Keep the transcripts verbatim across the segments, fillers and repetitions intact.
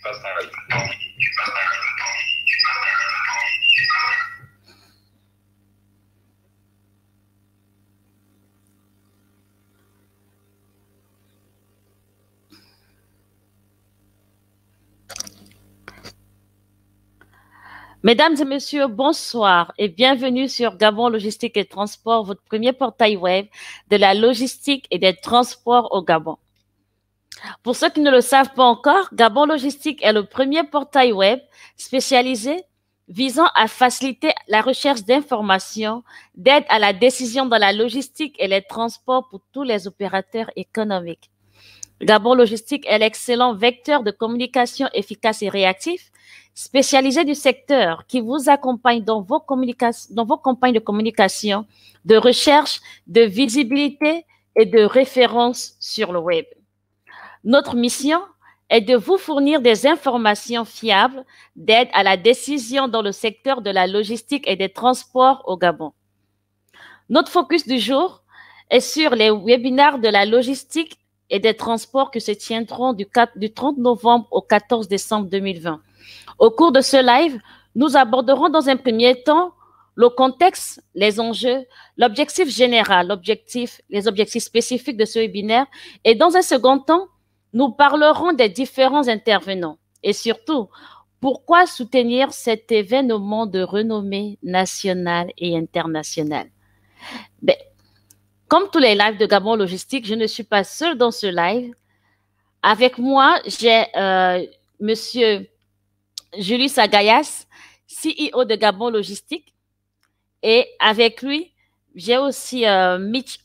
Mesdames et messieurs, bonsoir et bienvenue sur Gabon Logistique et Transport, votre premier portail web de la logistique et des transports au Gabon. Pour ceux qui ne le savent pas encore, Gabon Logistique est le premier portail web spécialisé visant à faciliter la recherche d'informations, d'aide à la décision dans la logistique et les transports pour tous les opérateurs économiques. Gabon Logistique est l'excellent vecteur de communication efficace et réactif, spécialisé du secteur qui vous accompagne dans vos, dans vos campagnes de communication, de recherche, de visibilité et de référence sur le web. Notre mission est de vous fournir des informations fiables d'aide à la décision dans le secteur de la logistique et des transports au Gabon. Notre focus du jour est sur les webinaires de la logistique et des transports qui se tiendront du, quatre, du trente novembre au quatorze décembre deux mille vingt. Au cours de ce live, nous aborderons dans un premier temps le contexte, les enjeux, l'objectif général, l'objectif, les objectifs spécifiques de ce webinaire et dans un second temps, nous parlerons des différents intervenants et surtout, pourquoi soutenir cet événement de renommée nationale et internationale. Ben, comme tous les lives de Gabon Logistique, je ne suis pas seule dans ce live. Avec moi, j'ai euh, Monsieur Julius Agayas, C E O de Gabon Logistique. Et avec lui, j'ai aussi euh, Mitch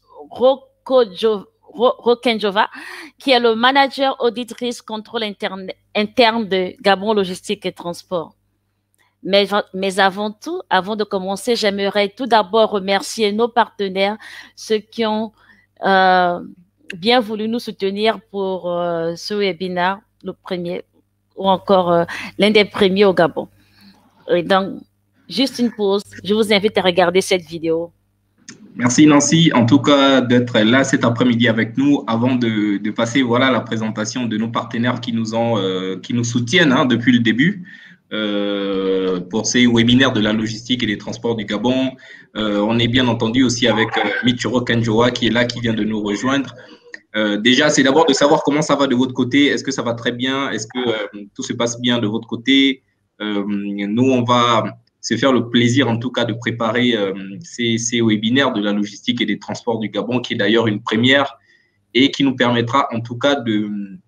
Rokenjova, qui est le manager auditrice contrôle interne, interne de Gabon Logistique et Transport. Mais, mais avant tout, avant de commencer, j'aimerais tout d'abord remercier nos partenaires, ceux qui ont euh, bien voulu nous soutenir pour euh, ce webinaire, le premier, ou encore euh, l'un des premiers au Gabon. Et donc, juste une pause, je vous invite à regarder cette vidéo. Merci Nancy, en tout cas d'être là cet après-midi avec nous avant de, de passer voilà, à la présentation de nos partenaires qui nous, ont, euh, qui nous soutiennent hein, depuis le début. Euh, pour ces webinaires de la logistique et des transports du Gabon. Euh, on est bien entendu aussi avec euh, Mitch Rokenjoa qui est là, qui vient de nous rejoindre. Euh, déjà, c'est d'abord de savoir comment ça va de votre côté. Est-ce que ça va très bien? Est-ce que euh, tout se passe bien de votre côté? euh, Nous, on va se faire le plaisir, en tout cas, de préparer euh, ces, ces webinaires de la logistique et des transports du Gabon, qui est d'ailleurs une première et qui nous permettra, en tout cas, de,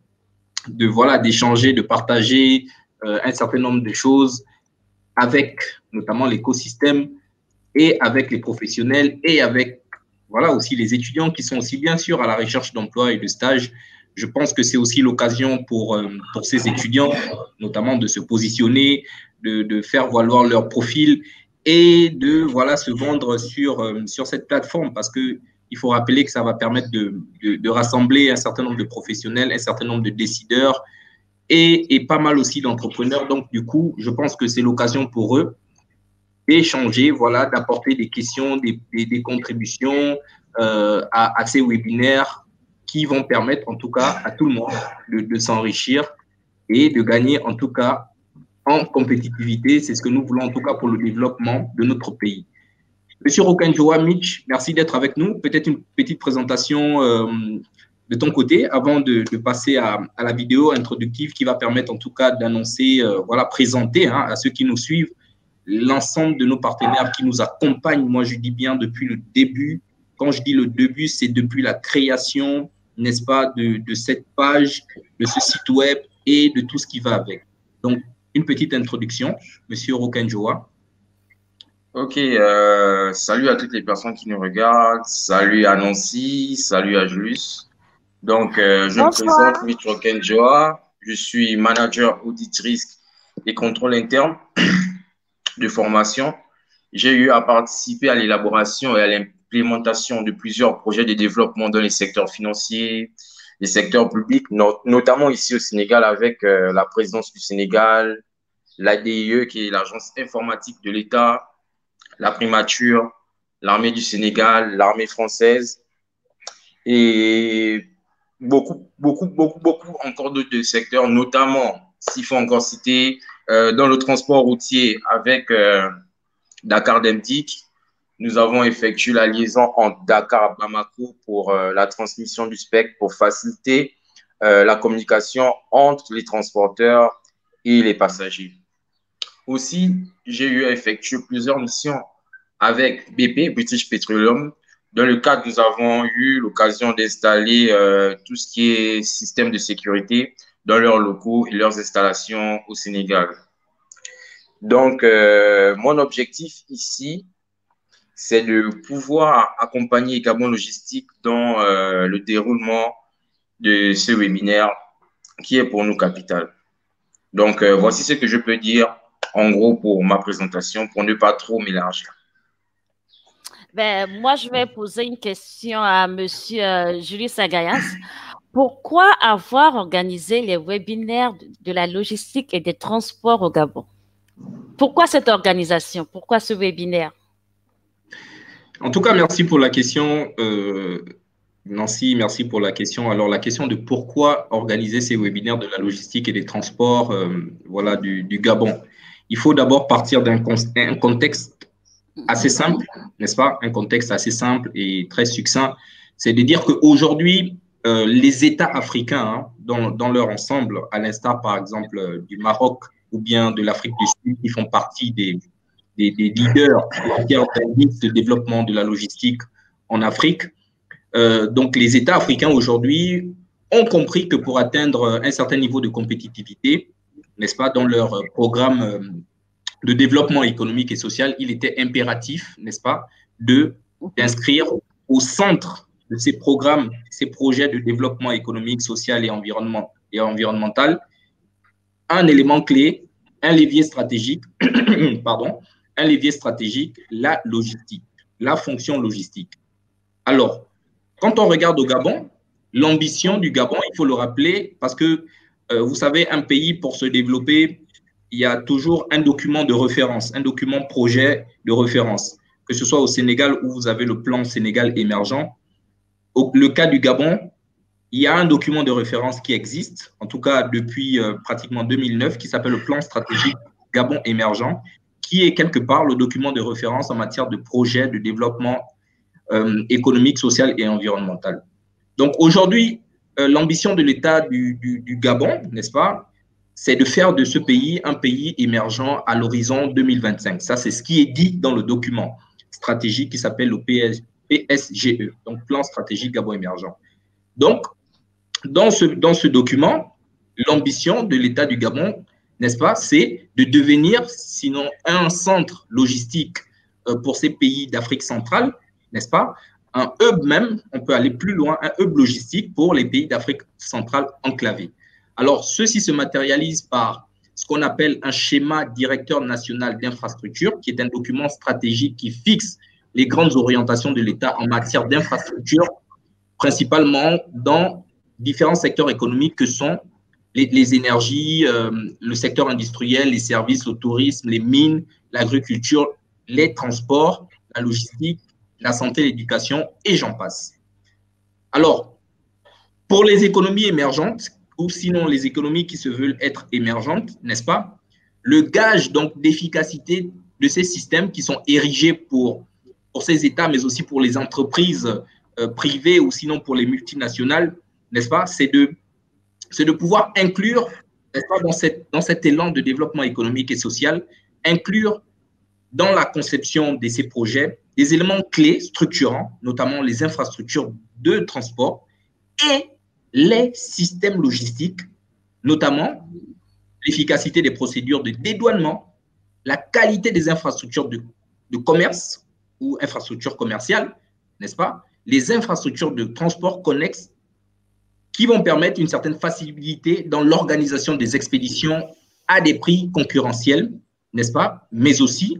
de voilà, d'échanger, de partager Euh, un certain nombre de choses avec notamment l'écosystème et avec les professionnels et avec voilà, aussi les étudiants qui sont aussi bien sûr à la recherche d'emploi et de stage. Je pense que c'est aussi l'occasion pour, euh, pour ces étudiants notamment de se positionner, de, de faire valoir leur profil et de voilà, se vendre sur, euh, sur cette plateforme parce que il faut rappeler que ça va permettre de, de, de rassembler un certain nombre de professionnels, un certain nombre de décideurs Et, et pas mal aussi d'entrepreneurs. Donc, du coup, je pense que c'est l'occasion pour eux d'échanger, voilà, d'apporter des questions, des, des, des contributions euh, à, à ces webinaires qui vont permettre, en tout cas, à tout le monde de, de s'enrichir et de gagner, en tout cas, en compétitivité. C'est ce que nous voulons, en tout cas, pour le développement de notre pays. Monsieur Rokenjoa, Mitch, merci d'être avec nous. Peut-être une petite présentation euh, de ton côté, avant de, de passer à, à la vidéo introductive qui va permettre en tout cas d'annoncer, euh, voilà, présenter hein, à ceux qui nous suivent l'ensemble de nos partenaires qui nous accompagnent. Moi, je dis bien depuis le début. Quand je dis le début, c'est depuis la création, n'est-ce pas, de, de cette page, de ce site web et de tout ce qui va avec. Donc, une petite introduction, Monsieur Rokenjoa. Ok, euh, salut à toutes les personnes qui nous regardent. Salut à Nancy, salut à Julius. Donc, euh, je Bonsoir. me présente, Mitch Rokenjoa. Je suis manager audit risque et contrôle interne de formation. J'ai eu à participer à l'élaboration et à l'implémentation de plusieurs projets de développement dans les secteurs financiers, les secteurs publics, not notamment ici au Sénégal avec euh, la présidence du Sénégal, l'A D I E qui est l'agence informatique de l'État, la primature, l'armée du Sénégal, l'armée française et beaucoup, beaucoup, beaucoup, beaucoup encore d'autres secteurs, notamment s'il faut encore citer, euh, dans le transport routier avec euh, Dakar-Demdik, nous avons effectué la liaison entre Dakar et Bamako pour euh, la transmission du spectre pour faciliter euh, la communication entre les transporteurs et les passagers. Aussi, j'ai eu à effectuer plusieurs missions avec B P, British Petroleum. Dans le cadre, nous avons eu l'occasion d'installer euh, tout ce qui est système de sécurité dans leurs locaux et leurs installations au Sénégal. Donc, euh, mon objectif ici, c'est de pouvoir accompagner Gabon Logistique dans euh, le déroulement de ce webinaire qui est pour nous capital. Donc, euh, voici ce que je peux dire en gros pour ma présentation, pour ne pas trop m'élargir. Ben, moi, je vais poser une question à M. Euh, Julius Agayas. Pourquoi avoir organisé les webinaires de la logistique et des transports au Gabon? Pourquoi cette organisation? Pourquoi ce webinaire? En tout cas, merci pour la question, euh, Nancy, merci pour la question. Alors, la question de pourquoi organiser ces webinaires de la logistique et des transports euh, voilà, du, du Gabon. Il faut d'abord partir d'un un contexte assez simple, n'est-ce pas? Un contexte assez simple et très succinct. C'est de dire qu'aujourd'hui, euh, les États africains, hein, dans, dans leur ensemble, à l'instar par exemple euh, du Maroc ou bien de l'Afrique du Sud, qui font partie des, des, des leaders en matière d'indice de développement de la logistique en Afrique, euh, donc les États africains aujourd'hui ont compris que pour atteindre un certain niveau de compétitivité, n'est-ce pas, dans leur programme euh, de développement économique et social, il était impératif, n'est-ce pas, de d'inscrire au centre de ces programmes, ces projets de développement économique, social et, environnement, et environnemental, un élément clé, un levier stratégique, pardon, un levier stratégique, la logistique, la fonction logistique. Alors, quand on regarde au Gabon, l'ambition du Gabon, il faut le rappeler, parce que, euh, vous savez, un pays, pour se développer, il y a toujours un document de référence, un document projet de référence, que ce soit au Sénégal où vous avez le plan Sénégal émergent. Au le cas du Gabon, il y a un document de référence qui existe, en tout cas depuis euh, pratiquement deux mille neuf, qui s'appelle le plan stratégique Gabon émergent, qui est quelque part le document de référence en matière de projet de développement euh, économique, social et environnemental. Donc aujourd'hui, euh, l'ambition de l'État du, du, du Gabon, n'est-ce pas, c'est de faire de ce pays un pays émergent à l'horizon deux mille vingt-cinq. Ça, c'est ce qui est dit dans le document stratégique qui s'appelle le P S G E, donc Plan stratégique Gabon émergent. Donc, dans ce, dans ce document, l'ambition de l'État du Gabon, n'est-ce pas, c'est de devenir, sinon un centre logistique euh, pour ces pays d'Afrique centrale, n'est-ce pas, un hub même, on peut aller plus loin, un hub logistique pour les pays d'Afrique centrale enclavés. Alors, ceci se matérialise par ce qu'on appelle un schéma directeur national d'infrastructure, qui est un document stratégique qui fixe les grandes orientations de l'État en matière d'infrastructure, principalement dans différents secteurs économiques que sont les, les énergies, euh, le secteur industriel, les services, le tourisme, les mines, l'agriculture, les transports, la logistique, la santé, l'éducation, et j'en passe. Alors, pour les économies émergentes, ou sinon les économies qui se veulent être émergentes, n'est-ce pas, le gage donc d'efficacité de ces systèmes qui sont érigés pour, pour ces États, mais aussi pour les entreprises euh, privées ou sinon pour les multinationales, n'est-ce pas, c'est de, c'est de pouvoir inclure, n'est-ce pas, dans, cette, dans cet élan de développement économique et social, inclure dans la conception de ces projets des éléments clés structurants, notamment les infrastructures de transport et les systèmes logistiques, notamment l'efficacité des procédures de dédouanement, la qualité des infrastructures de, de commerce ou infrastructures commerciales, n'est-ce pas, les infrastructures de transport connexes qui vont permettre une certaine facilité dans l'organisation des expéditions à des prix concurrentiels, n'est-ce pas, mais aussi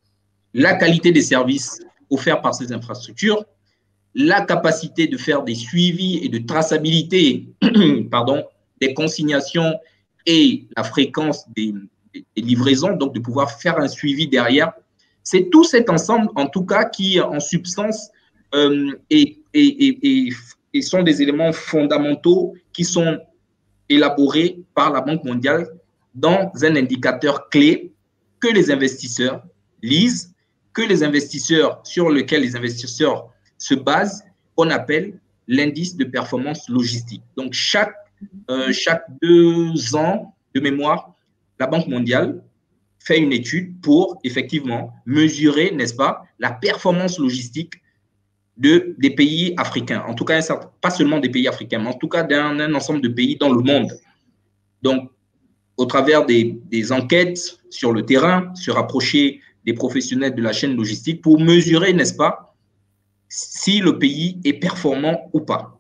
la qualité des services offerts par ces infrastructures, la capacité de faire des suivis et de traçabilité pardon, des consignations et la fréquence des, des livraisons, donc de pouvoir faire un suivi derrière. C'est tout cet ensemble, en tout cas, qui, en substance, euh, et, et, et, et sont des éléments fondamentaux qui sont élaborés par la Banque mondiale dans un indicateur clé que les investisseurs lisent, que les investisseurs sur lequel les investisseurs se basent, qu'on appelle l'indice de performance logistique. Donc, chaque, euh, chaque deux ans de mémoire, la Banque mondiale fait une étude pour effectivement mesurer, n'est-ce pas, la performance logistique de, des pays africains. En tout cas, pas seulement des pays africains, mais en tout cas d'un ensemble de pays dans le monde. Donc, au travers des, des enquêtes sur le terrain, se rapprocher des professionnels de la chaîne logistique pour mesurer, n'est-ce pas, si le pays est performant ou pas.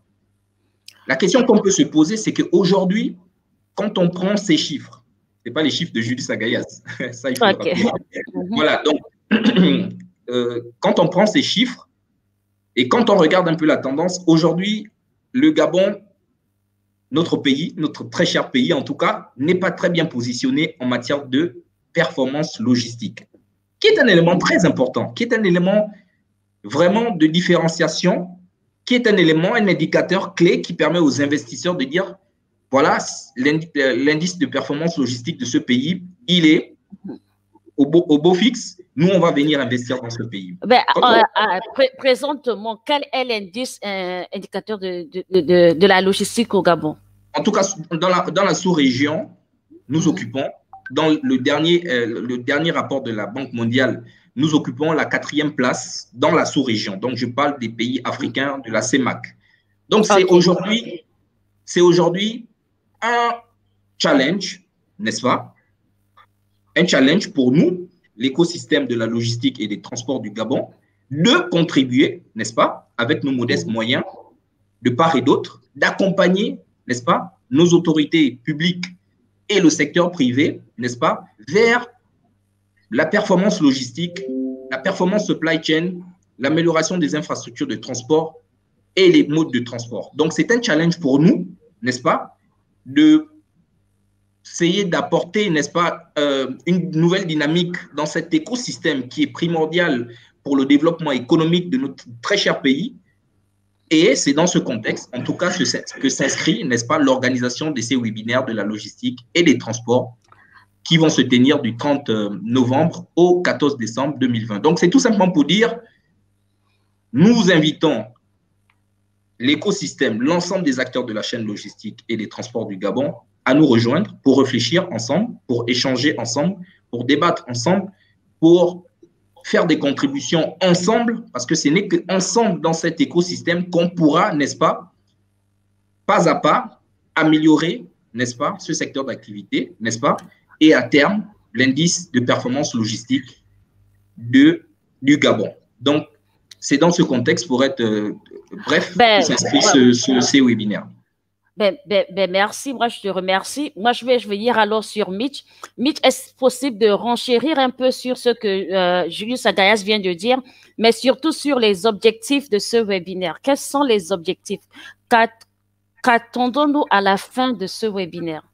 La question qu'on peut se poser, c'est qu'aujourd'hui, quand on prend ces chiffres, ce n'est pas les chiffres de Julius Agayas, ça il faut okay. le rappeler. Voilà, donc, euh, quand on prend ces chiffres et quand on regarde un peu la tendance, aujourd'hui, le Gabon, notre pays, notre très cher pays en tout cas, n'est pas très bien positionné en matière de performance logistique, qui est un élément très important, qui est un élément vraiment de différenciation, qui est un élément, un indicateur clé qui permet aux investisseurs de dire, voilà, l'indice de performance logistique de ce pays, il est au beau, au beau fixe, nous, on va venir investir dans ce pays. Ben, on... euh, euh, pré Présentement, quel est l'indice euh, indicateur de, de, de, de la logistique au Gabon? En tout cas, dans la, dans la sous-région, nous mmh. occupons, dans le dernier, euh, le dernier rapport de la Banque mondiale, nous occupons la quatrième place dans la sous-région. Donc, je parle des pays africains de la C E M A C. Donc, c'est okay. aujourd'hui, c'est aujourd'hui un challenge, n'est-ce pas? Un challenge pour nous, l'écosystème de la logistique et des transports du Gabon, de contribuer, n'est-ce pas, avec nos modestes moyens, de part et d'autre, d'accompagner, n'est-ce pas, nos autorités publiques et le secteur privé, n'est-ce pas, vers la performance logistique, la performance supply chain, l'amélioration des infrastructures de transport et les modes de transport. Donc, c'est un challenge pour nous, n'est-ce pas, de essayer d'apporter, n'est-ce pas, euh, une nouvelle dynamique dans cet écosystème qui est primordial pour le développement économique de notre très cher pays. Et c'est dans ce contexte, en tout cas, que s'inscrit, n'est-ce pas, l'organisation de ces webinaires de la logistique et des transports qui vont se tenir du trente novembre au quatorze décembre deux mille vingt. Donc, c'est tout simplement pour dire, nous vous invitons l'écosystème, l'ensemble des acteurs de la chaîne logistique et des transports du Gabon à nous rejoindre pour réfléchir ensemble, pour échanger ensemble, pour débattre ensemble, pour faire des contributions ensemble, parce que ce n'est qu'ensemble dans cet écosystème qu'on pourra, n'est-ce pas, pas à pas, améliorer, n'est-ce pas, ce secteur d'activité, n'est-ce pas, et à terme, l'indice de performance logistique de, du Gabon. Donc, c'est dans ce contexte, pour être euh, bref, ben, que s'inscrit ce, ce, ces webinaires. Ben, ben, ben, merci, moi je te remercie. Moi je vais, je vais dire alors sur Mitch. Mitch, est-ce possible de renchérir un peu sur ce que euh, Julius Agayas vient de dire, mais surtout sur les objectifs de ce webinaire? Quels sont les objectifs? Qu'attendons-nous à la fin de ce webinaire?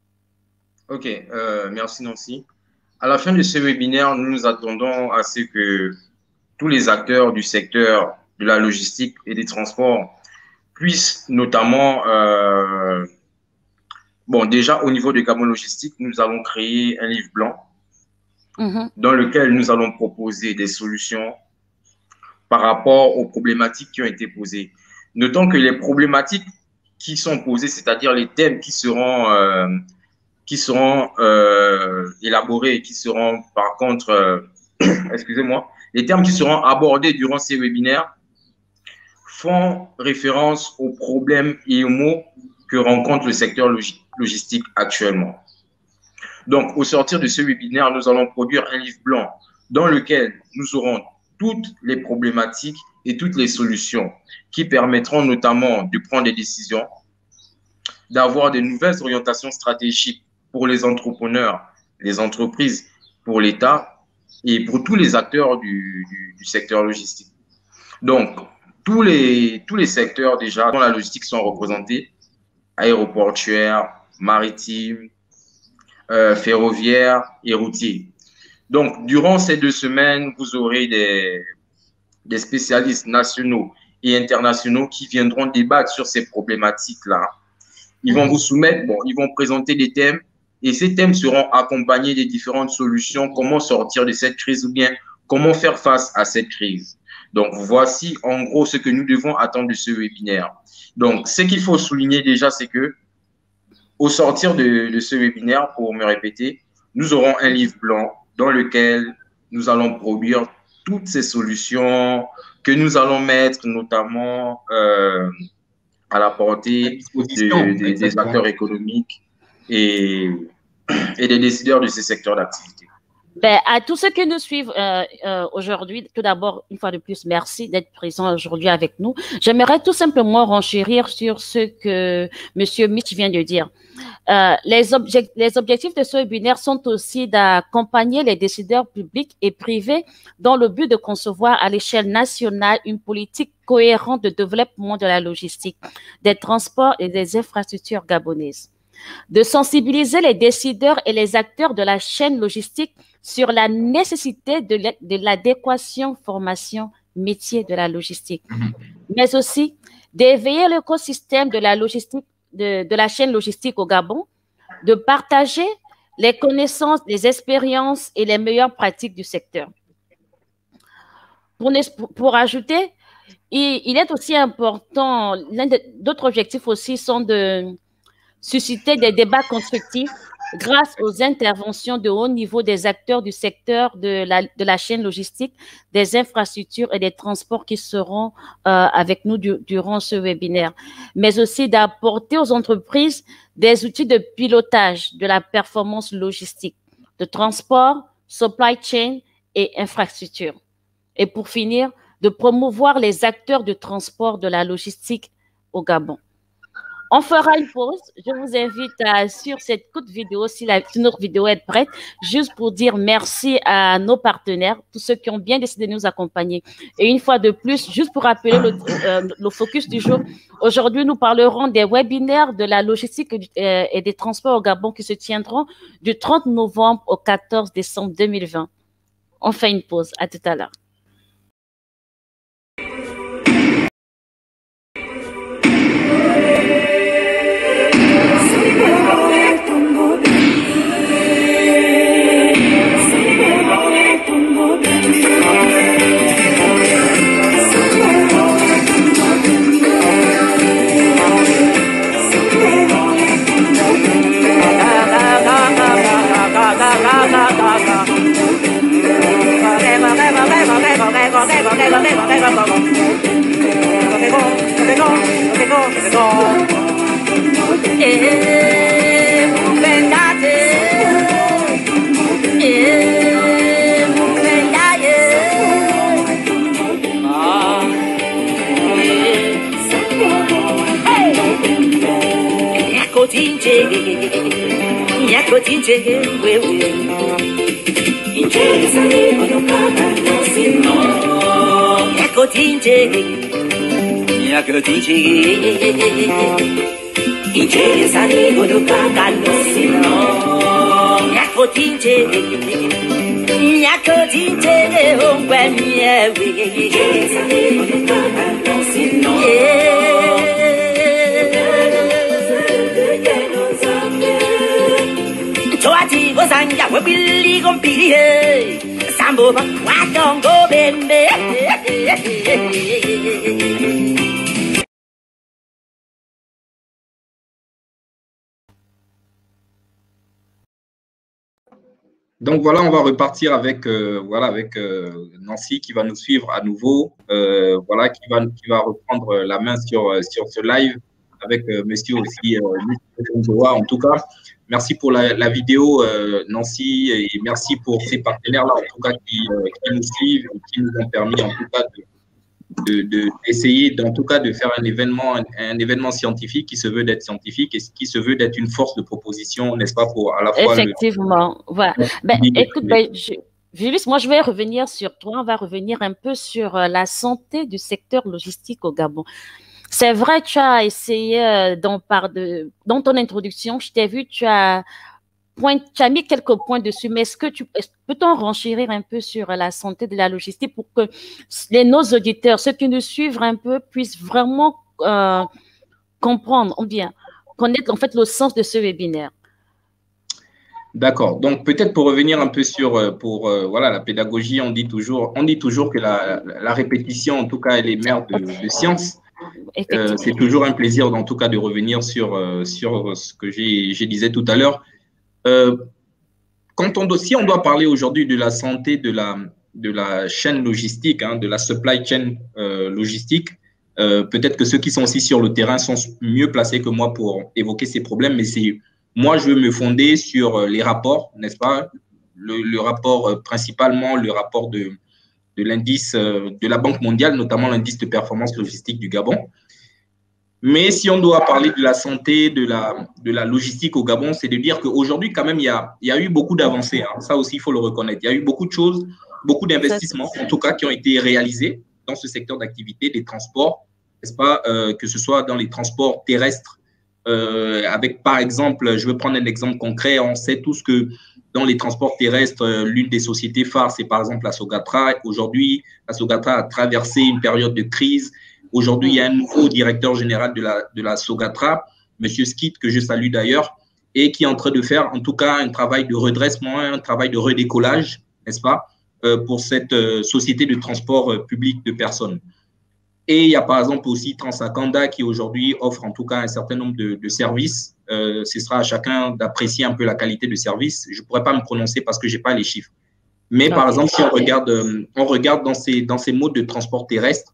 Ok, euh, merci Nancy. À la fin de ce webinaire, nous nous attendons à ce que tous les acteurs du secteur de la logistique et des transports puissent notamment, euh, bon, déjà au niveau de Gabon Logistique, nous allons créer un livre blanc mm-hmm. dans lequel nous allons proposer des solutions par rapport aux problématiques qui ont été posées. Notons que les problématiques qui sont posées, c'est-à-dire les thèmes qui seront, euh, qui seront euh, élaborés et qui seront par contre, euh, excusez-moi, les termes qui seront abordés durant ces webinaires font référence aux problèmes et aux maux que rencontre le secteur log logistique actuellement. Donc, au sortir de ce webinaire, nous allons produire un livre blanc dans lequel nous aurons toutes les problématiques et toutes les solutions qui permettront notamment de prendre des décisions, d'avoir de nouvelles orientations stratégiques pour les entrepreneurs, les entreprises, pour l'État et pour tous les acteurs du, du, du secteur logistique. Donc, Tous les, tous les secteurs déjà dans la logistique sont représentés, aéroportuaire, maritime, euh, ferroviaire et routier. Donc, durant ces deux semaines, vous aurez des, des spécialistes nationaux et internationaux qui viendront débattre sur ces problématiques-là. Ils vont vous soumettre, bon, ils vont présenter des thèmes Et ces thèmes seront accompagnés des différentes solutions, comment sortir de cette crise ou bien comment faire face à cette crise. Donc, voici en gros ce que nous devons attendre de ce webinaire. Donc, ce qu'il faut souligner déjà, c'est que au sortir de, de ce webinaire, pour me répéter, nous aurons un livre blanc dans lequel nous allons produire toutes ces solutions que nous allons mettre notamment euh, à la portée de, de, des acteurs économiques et, et des décideurs de ces secteurs d'activité. Ben, à tous ceux qui nous suivent euh, euh, aujourd'hui, tout d'abord, une fois de plus, merci d'être présent aujourd'hui avec nous. J'aimerais tout simplement renchérir sur ce que M. Mitch vient de dire. Euh, les, objec les objectifs de ce webinaire sont aussi d'accompagner les décideurs publics et privés dans le but de concevoir à l'échelle nationale une politique cohérente de développement de la logistique, des transports et des infrastructures gabonaises, de sensibiliser les décideurs et les acteurs de la chaîne logistique sur la nécessité de l'adéquation formation métier de la logistique, mmh. mais aussi d'éveiller l'écosystème de la logistique, de, de la chaîne logistique au Gabon, de partager les connaissances, les expériences et les meilleures pratiques du secteur. Pour, pour ajouter, il, il est aussi important, l'un d'autres objectifs aussi sont de susciter des débats constructifs grâce aux interventions de haut niveau des acteurs du secteur de la, de la chaîne logistique, des infrastructures et des transports qui seront euh, avec nous du, durant ce webinaire, mais aussi d'apporter aux entreprises des outils de pilotage de la performance logistique, de transport, supply chain et infrastructure. Et pour finir, de promouvoir les acteurs de transport de la logistique au Gabon. On fera une pause. Je vous invite à, sur cette courte vidéo, si, la, si notre vidéo est prête, juste pour dire merci à nos partenaires, tous ceux qui ont bien décidé de nous accompagner. Et une fois de plus, juste pour rappeler le, euh, le focus du jour, aujourd'hui, nous parlerons des webinaires de la logistique et, euh, et des transports au Gabon qui se tiendront du trente novembre au quatorze décembre deux mille vingt. On fait une pause. À tout à l'heure. Donc voilà, on va repartir avec euh, voilà avec euh, Nancy qui va nous suivre à nouveau, euh, voilà qui va qui va reprendre la main sur sur ce live avec euh, Monsieur aussi euh, en tout cas. Merci pour la, la vidéo euh, Nancy et merci pour ces partenaires là en tout cas qui, euh, qui nous suivent et qui nous ont permis en tout cas de de d'essayer de, en tout cas de faire un événement un, un événement scientifique qui se veut d'être scientifique et qui se veut d'être une force de proposition, n'est-ce pas, pour à la fois effectivement le... voilà ben, écoute ben, je... Julius, moi je vais revenir sur toi, on va revenir un peu sur la santé du secteur logistique au Gabon. C'est vrai, tu as essayé euh, dans, par de, dans ton introduction, je t'ai vu, tu as Point, tu as mis quelques points dessus, mais est-ce que tu peut-on renchérir un peu sur la santé de la logistique pour que les, nos auditeurs, ceux qui nous suivent un peu, puissent vraiment euh, comprendre ou bien connaître en fait le sens de ce webinaire? D'accord. Donc, peut-être pour revenir un peu sur pour, euh, voilà, la pédagogie, on dit toujours, on dit toujours que la, la répétition, en tout cas, elle est mère de, de science. Euh, c'est toujours un plaisir, en tout cas, de revenir sur, euh, sur ce que j'ai disais tout à l'heure. Euh, quand on doit, si on doit parler aujourd'hui de la santé de la, de la chaîne logistique, hein, de la supply chain euh, logistique, euh, peut-être que ceux qui sont aussi sur le terrain sont mieux placés que moi pour évoquer ces problèmes, mais c'est moi, je veux me fonder sur les rapports, n'est-ce pas? Le, le rapport, principalement le rapport de, de l'indice de la Banque mondiale, notamment l'indice de performance logistique du Gabon. Mais si on doit parler de la santé, de la, de la logistique au Gabon, c'est de dire qu'aujourd'hui, quand même, il y a, il y a eu beaucoup d'avancées. Hein. Ça aussi, il faut le reconnaître. Il y a eu beaucoup de choses, beaucoup d'investissements, en tout cas, qui ont été réalisés dans ce secteur d'activité des transports, n'est-ce pas? Euh, que ce soit dans les transports terrestres, Euh, avec, par exemple, je veux prendre un exemple concret, on sait tous que dans les transports terrestres, euh, l'une des sociétés phares, c'est par exemple la Sogatra. Aujourd'hui, la Sogatra a traversé une période de crise. Aujourd'hui, il y a un nouveau directeur général de la, de la Sogatra, M. Skid, que je salue d'ailleurs, et qui est en train de faire en tout cas un travail de redressement, un travail de redécollage, n'est-ce pas, euh, pour cette euh, société de transport euh, public de personnes. Et il y a par exemple aussi Transakanda qui aujourd'hui offre en tout cas un certain nombre de, de services. Euh, ce sera à chacun d'apprécier un peu la qualité de service. Je ne pourrais pas me prononcer parce que je n'ai pas les chiffres. Mais par exemple, si on regarde, on regarde dans ces, dans ces modes de transport terrestre,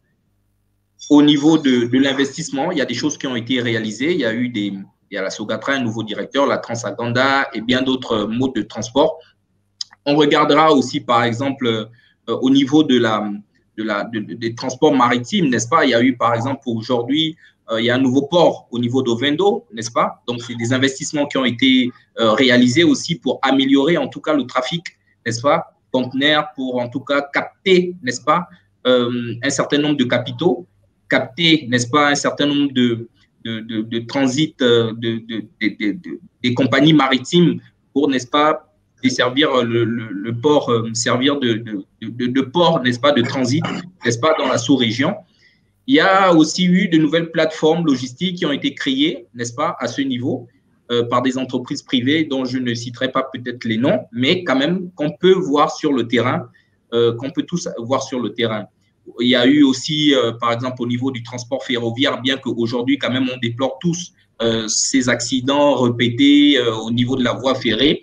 au niveau de, de l'investissement, il y a des choses qui ont été réalisées. Il y a eu des, il y a la Sogatra, un nouveau directeur, la Transakanda et bien d'autres modes de transport. On regardera aussi par exemple euh, au niveau de la De la, de, de, des transports maritimes, n'est-ce pas? Il y a eu, par exemple, aujourd'hui, euh, il y a un nouveau port au niveau d'Ovendo, n'est-ce pas? Donc, c'est des investissements qui ont été euh, réalisés aussi pour améliorer, en tout cas, le trafic, n'est-ce pas? Conteneurs pour, en tout cas, capter, n'est-ce pas? Euh, un certain nombre de capitaux, capter, n'est-ce pas? Un certain nombre de, de, de, de transit de, de, de, de, de, des compagnies maritimes pour, n'est-ce pas? Desservir le, le, le port, euh, servir de, de, de, de port, n'est-ce pas, de transit, n'est-ce pas, dans la sous-région. Il y a aussi eu de nouvelles plateformes logistiques qui ont été créées, n'est-ce pas, à ce niveau, euh, par des entreprises privées dont je ne citerai pas peut-être les noms, mais quand même qu'on peut voir sur le terrain, euh, qu'on peut tous voir sur le terrain. Il y a eu aussi, euh, par exemple, au niveau du transport ferroviaire, bien qu'aujourd'hui, quand même, on déplore tous euh, ces accidents répétés euh, au niveau de la voie ferrée.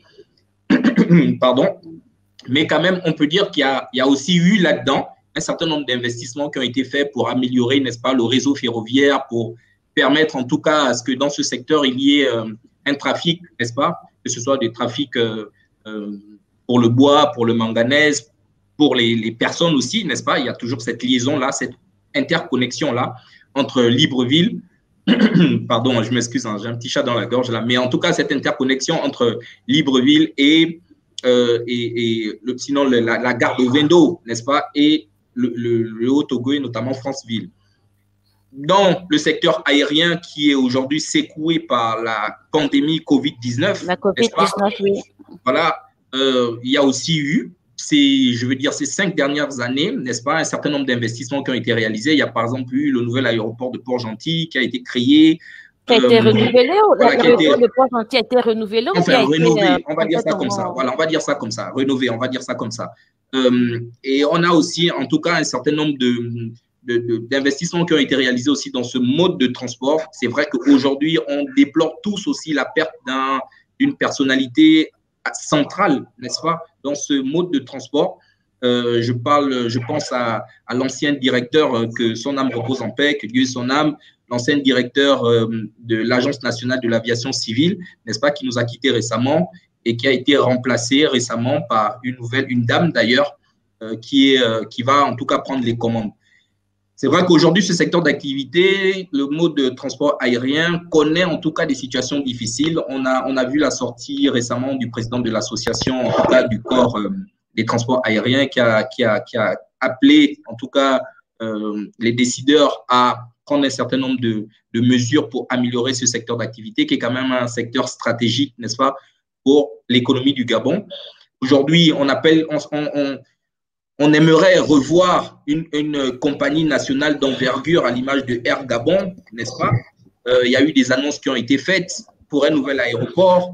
Pardon, mais quand même, on peut dire qu'il y, y a aussi eu là-dedans un certain nombre d'investissements qui ont été faits pour améliorer, n'est-ce pas, le réseau ferroviaire, pour permettre en tout cas à ce que dans ce secteur, il y ait euh, un trafic, n'est-ce pas, que ce soit des trafics euh, euh, pour le bois, pour le manganèse, pour les, les personnes aussi, n'est-ce pas? Il y a toujours cette liaison-là, cette interconnexion-là entre Libreville, pardon, je m'excuse, hein, j'ai un petit chat dans la gorge là, mais en tout cas, cette interconnexion entre Libreville et, euh, et, et le, sinon le, la, la gare d'Ovendo, n'est-ce pas, et le, le, le Haut-Togo, notamment Franceville. Dans le secteur aérien qui est aujourd'hui secoué par la pandémie covid dix-neuf, la covid dix-neuf, oui. Voilà, euh, il y a aussi eu, c'est, je veux dire, ces cinq dernières années, n'est-ce pas, un certain nombre d'investissements qui ont été réalisés. Il y a par exemple eu le nouvel aéroport de Port-Gentil qui a été créé. Qui a été euh, renouvelé ou voilà, l'aéroport été... de Port-Gentil a été renouvelé ou Enfin, rénové, été, on va dire ça comme ça. Voilà, on va dire ça comme ça. Rénové, on va dire ça comme ça. Euh, et on a aussi, en tout cas, un certain nombre de, de, de, d'investissements qui ont été réalisés aussi dans ce mode de transport. C'est vrai qu'aujourd'hui, on déplore tous aussi la perte d'un, d'une personnalité centrale, n'est-ce pas, dans ce mode de transport. Euh, je parle, je pense à, à l'ancien directeur, euh, que son âme repose en paix, que Dieu ait son âme, l'ancien directeur euh, de l'Agence nationale de l'aviation civile, n'est-ce pas, qui nous a quittés récemment et qui a été remplacé récemment par une nouvelle, une dame d'ailleurs, euh, qui, est, euh, qui va en tout cas prendre les commandes. C'est vrai qu'aujourd'hui, ce secteur d'activité, le mode de transport aérien, connaît en tout cas des situations difficiles. On a, on a vu la sortie récemment du président de l'association, en tout cas du corps euh, des transports aériens, qui a, qui a, qui a appelé en tout cas euh, les décideurs à prendre un certain nombre de, de mesures pour améliorer ce secteur d'activité, qui est quand même un secteur stratégique, n'est-ce pas, pour l'économie du Gabon. Aujourd'hui, on appelle, on, on, on On aimerait revoir une, une compagnie nationale d'envergure à l'image de Air Gabon, n'est-ce pas? Euh, il y a eu des annonces qui ont été faites pour un nouvel aéroport.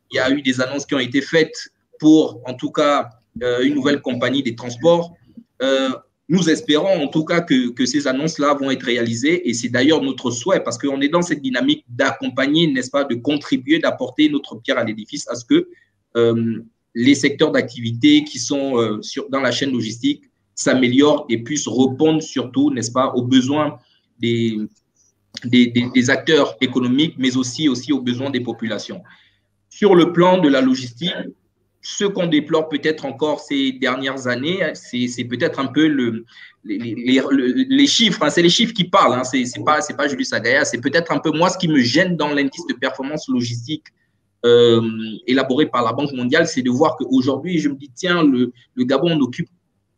il y a eu des annonces qui ont été faites pour, en tout cas, euh, une nouvelle compagnie des transports. Euh, nous espérons, en tout cas, que, que ces annonces-là vont être réalisées. Et c'est d'ailleurs notre souhait, parce qu'on est dans cette dynamique d'accompagner, n'est-ce pas, de contribuer, d'apporter notre pierre à l'édifice à ce que euh, les secteurs d'activité qui sont euh, sur, dans la chaîne logistique s'améliorent et puissent répondre surtout, n'est-ce pas, aux besoins des, des, des, des acteurs économiques, mais aussi, aussi aux besoins des populations. Sur le plan de la logistique, ce qu'on déplore peut-être encore ces dernières années, c'est peut-être un peu le, les, les, les chiffres, hein, c'est les chiffres qui parlent, hein, c'est pas, pas Julius Agaya, c'est peut-être un peu moi ce qui me gêne dans l'indice de performance logistique euh, élaboré par la Banque mondiale, c'est de voir qu'aujourd'hui, je me dis, tiens, le, le Gabon, on occupe,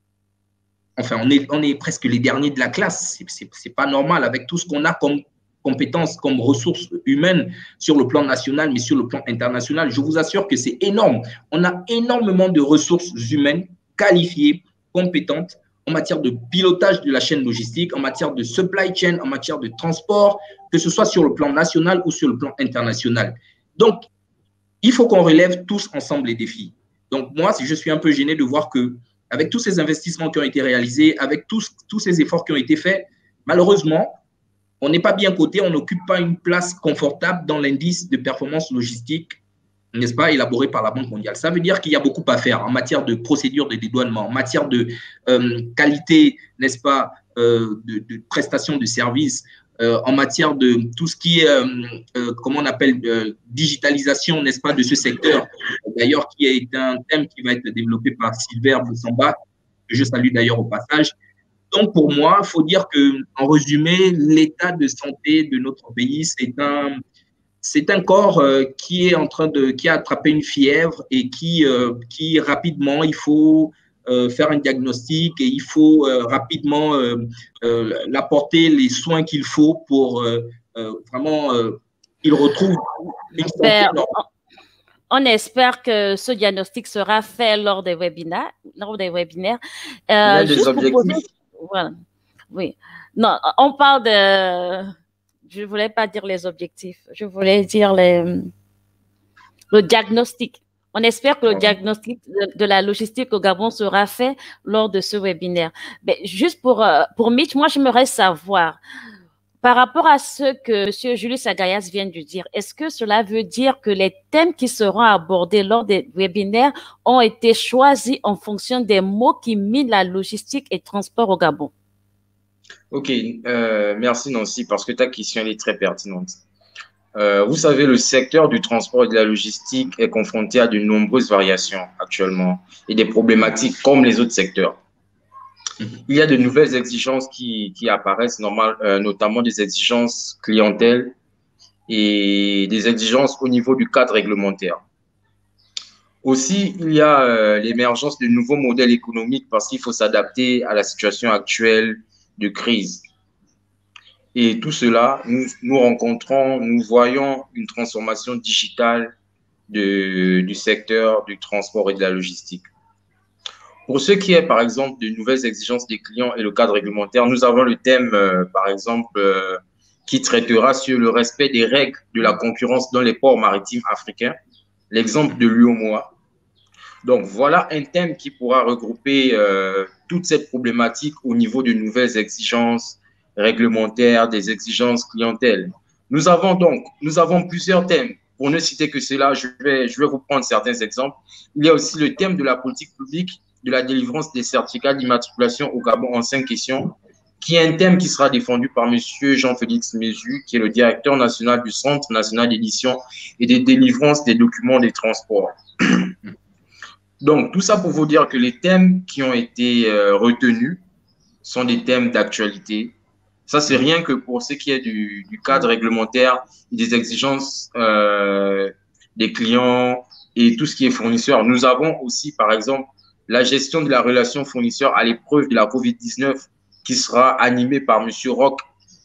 enfin, on est, on est presque les derniers de la classe, c'est pas normal avec tout ce qu'on a comme compétences, comme ressources humaines sur le plan national, mais sur le plan international. Je vous assure que c'est énorme. On a énormément de ressources humaines qualifiées, compétentes en matière de pilotage de la chaîne logistique, en matière de supply chain, en matière de transport, que ce soit sur le plan national ou sur le plan international. Donc, il faut qu'on relève tous ensemble les défis. Donc, moi, je suis un peu gêné de voir que avec tous ces investissements qui ont été réalisés, avec tous, tous ces efforts qui ont été faits, malheureusement, on n'est pas bien coté, on n'occupe pas une place confortable dans l'indice de performance logistique, n'est-ce pas, élaboré par la Banque mondiale. Ça veut dire qu'il y a beaucoup à faire en matière de procédure de dédouanement, en matière de euh, qualité, n'est-ce pas, euh, de, de prestation de services, euh, en matière de tout ce qui est, euh, euh, comment on appelle, euh, digitalisation, n'est-ce pas, de ce secteur. D'ailleurs, qui est un thème qui va être développé par Silver Boussamba, que je salue d'ailleurs au passage. Donc, pour moi, il faut dire qu'en résumé, l'état de santé de notre pays, c'est un, c'est un corps euh, qui est en train de, qui a attrapé une fièvre et qui, euh, qui rapidement, il faut euh, faire un diagnostic et il faut euh, rapidement euh, euh, l'apporter les soins qu'il faut pour euh, euh, vraiment euh, qu'il retrouve une santé ben, normale. On espère que ce diagnostic sera fait lors des webinaires. Lors des webinaires. Euh, juste des objectifs. Poser... Voilà. Oui. Non, on parle de... Je ne voulais pas dire les objectifs. Je voulais dire les... le diagnostic. On espère que le diagnostic de la logistique au Gabon sera fait lors de ce webinaire. Mais juste pour, pour Mitch, moi, j'aimerais savoir, par rapport à ce que M. Julius Agayas vient de dire, est-ce que cela veut dire que les thèmes qui seront abordés lors des webinaires ont été choisis en fonction des mots qui minent la logistique et transport au Gabon? Ok, euh, merci Nancy, parce que ta question elle est très pertinente. Euh, vous savez, le secteur du transport et de la logistique est confronté à de nombreuses variations actuellement et des problématiques comme les autres secteurs. Il y a de nouvelles exigences qui, qui apparaissent, normal, euh, notamment des exigences clientèle et des exigences au niveau du cadre réglementaire. Aussi, il y a euh, l'émergence de nouveaux modèles économiques parce qu'il faut s'adapter à la situation actuelle de crise. Et tout cela, nous, nous rencontrons, nous voyons une transformation digitale de, du secteur du transport et de la logistique. Pour ce qui est, par exemple, de nouvelles exigences des clients et le cadre réglementaire, nous avons le thème, euh, par exemple, euh, qui traitera sur le respect des règles de la concurrence dans les ports maritimes africains, l'exemple de l'U O M O A. Donc, voilà un thème qui pourra regrouper euh, toute cette problématique au niveau de nouvelles exigences réglementaires, des exigences clientèle. Nous avons donc, nous avons plusieurs thèmes. Pour ne citer que cela, je vais, je vais vous prendre certains exemples. Il y a aussi le thème de la politique publique de la délivrance des certificats d'immatriculation au Gabon en cinq questions, qui est un thème qui sera défendu par M. Jean-Félix Mézu, qui est le directeur national du Centre national d'édition et de délivrance des documents des transports. Donc, tout ça pour vous dire que les thèmes qui ont été euh, retenus sont des thèmes d'actualité. Ça, c'est rien que pour ce qui est du, du cadre réglementaire et des exigences euh, des clients et tout ce qui est fournisseur. Nous avons aussi, par exemple, la gestion de la relation fournisseur à l'épreuve de la COVID dix-neuf qui sera animée par M. Roch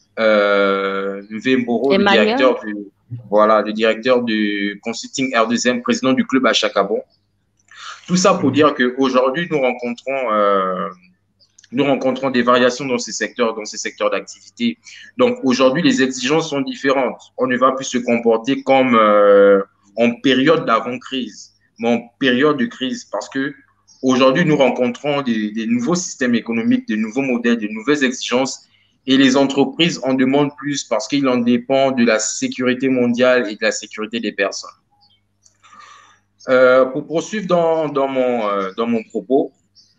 euh, Mvemboro, le directeur, du, voilà, le directeur du Consulting R deux M, président du club Achakabon. Tout ça pour dire qu'aujourd'hui, nous rencontrons... Euh, Nous rencontrons des variations dans ces secteurs, dans ces secteurs d'activité. Donc, aujourd'hui, les exigences sont différentes. On ne va plus se comporter comme, euh, en période d'avant-crise, mais en période de crise, parce que aujourd'hui, nous rencontrons des, des nouveaux systèmes économiques, des nouveaux modèles, de nouvelles exigences, et les entreprises en demandent plus parce qu'il en dépend de la sécurité mondiale et de la sécurité des personnes. Euh, pour poursuivre dans, dans, mon, euh, dans mon propos,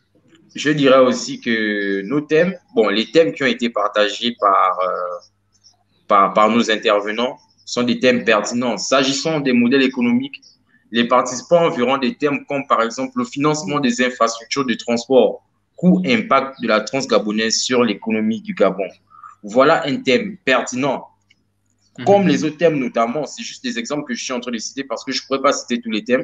je dirais aussi que nos thèmes, bon, les thèmes qui ont été partagés par, euh, par, par nos intervenants sont des thèmes pertinents. S'agissant des modèles économiques, les participants verront des thèmes comme par exemple le financement des infrastructures de transport, coût impact de la transgabonaise sur l'économie du Gabon. Voilà un thème pertinent. Mmh. Comme les autres thèmes notamment, c'est juste des exemples que je suis en train de citer parce que je ne pourrais pas citer tous les thèmes.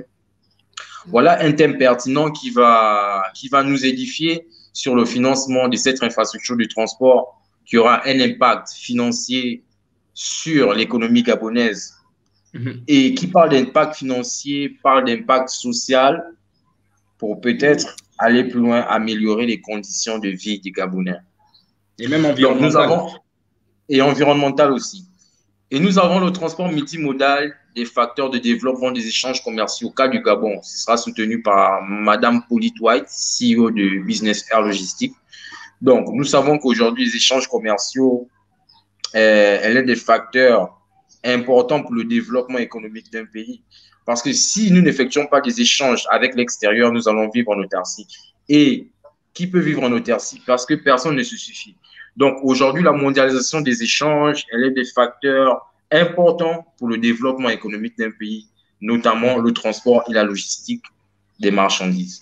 Voilà un thème pertinent qui va, qui va nous édifier sur le financement de cette infrastructure de transport qui aura un impact financier sur l'économie gabonaise. Mmh. Et qui parle d'impact financier, parle d'impact social pour peut-être aller plus loin, améliorer les conditions de vie des Gabonais. Et même environnemental. Donc, nous avons, et environnemental aussi. Et nous avons le transport multimodal des facteurs de développement des échanges commerciaux au cas du Gabon. Ce sera soutenu par Madame Pauline White, C E O de Business Air Logistique. Donc, nous savons qu'aujourd'hui, les échanges commerciaux, euh, elle est des facteurs importants pour le développement économique d'un pays. Parce que si nous n'effectuons pas des échanges avec l'extérieur, nous allons vivre en autarcie. Et qui peut vivre en autarcie? Parce que personne ne se suffit. Donc, aujourd'hui, la mondialisation des échanges, elle est des facteurs importants pour le développement économique d'un pays, notamment le transport et la logistique des marchandises.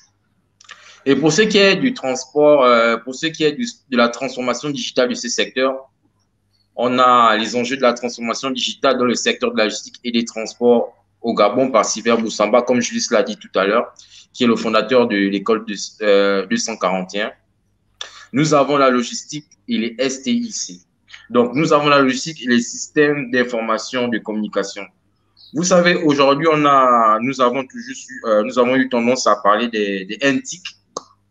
Et pour ce qui est du transport, euh, pour ce qui est du, de la transformation digitale de ces secteurs, on a les enjeux de la transformation digitale dans le secteur de la logistique et des transports au Gabon par Sylvain Boussamba, comme Julius l'a dit tout à l'heure, qui est le fondateur de l'école de, euh, deux cent quarante et un. Nous avons la logistique et les S T I C. Donc, nous avons la logistique et les systèmes d'information de communication. Vous savez, aujourd'hui, on a, nous avons toujours eu, euh, nous avons eu tendance à parler des, des N T I C,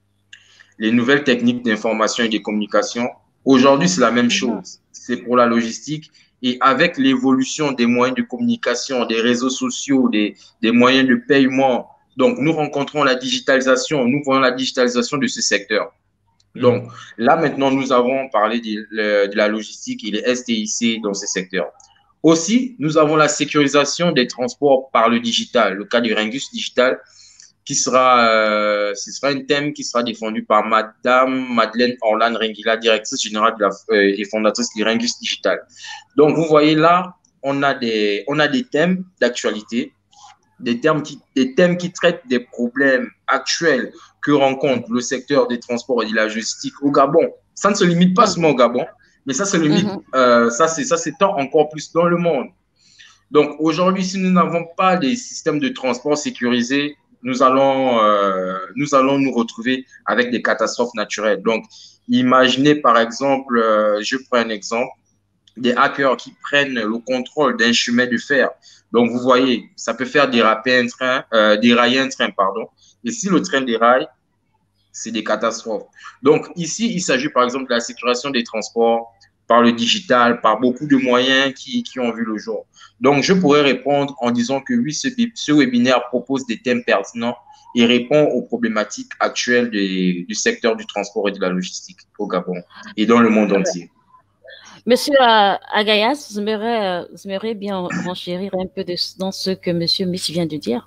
les nouvelles techniques d'information et de communication. Aujourd'hui, c'est la même chose. C'est pour la logistique. Et avec l'évolution des moyens de communication, des réseaux sociaux, des, des moyens de paiement, donc nous rencontrons la digitalisation, nous voyons la digitalisation de ce secteur. Donc là, maintenant, nous avons parlé de, de la logistique et les S T I C dans ces secteurs. Aussi, nous avons la sécurisation des transports par le digital, le cas du Ringus Digital, qui sera, euh, ce sera un thème qui sera défendu par Madame Madeleine Orlane Ringila, directrice générale de la, euh, et fondatrice du Ringus Digital. Donc, vous voyez là, on a des, on a des thèmes d'actualité, des thèmes qui, des thèmes qui traitent des problèmes actuels que rencontre le secteur des transports et de la logistique au Gabon. Ça ne se limite pas seulement au Gabon, mais ça se limite, mm-hmm. euh, ça c'est ça s'étend encore plus dans le monde. Donc, aujourd'hui, si nous n'avons pas des systèmes de transport sécurisés, nous allons, euh, nous allons nous retrouver avec des catastrophes naturelles. Donc, imaginez par exemple, euh, je prends un exemple, des hackers qui prennent le contrôle d'un chemin de fer. Donc, vous voyez, ça peut faire déraper un train, euh, dérailler un train, pardon. Et si le train déraille, c'est des catastrophes. Donc, ici, il s'agit par exemple de la sécurisation des transports par le digital, par beaucoup de moyens qui, qui ont vu le jour. Donc, je pourrais répondre en disant que oui, ce, ce webinaire propose des thèmes pertinents et répond aux problématiques actuelles des, du secteur du transport et de la logistique au Gabon et dans le monde entier. Monsieur Agayas, vous aimeriez bien renchérir un peu de, dans ce que Monsieur Mitch vient de dire?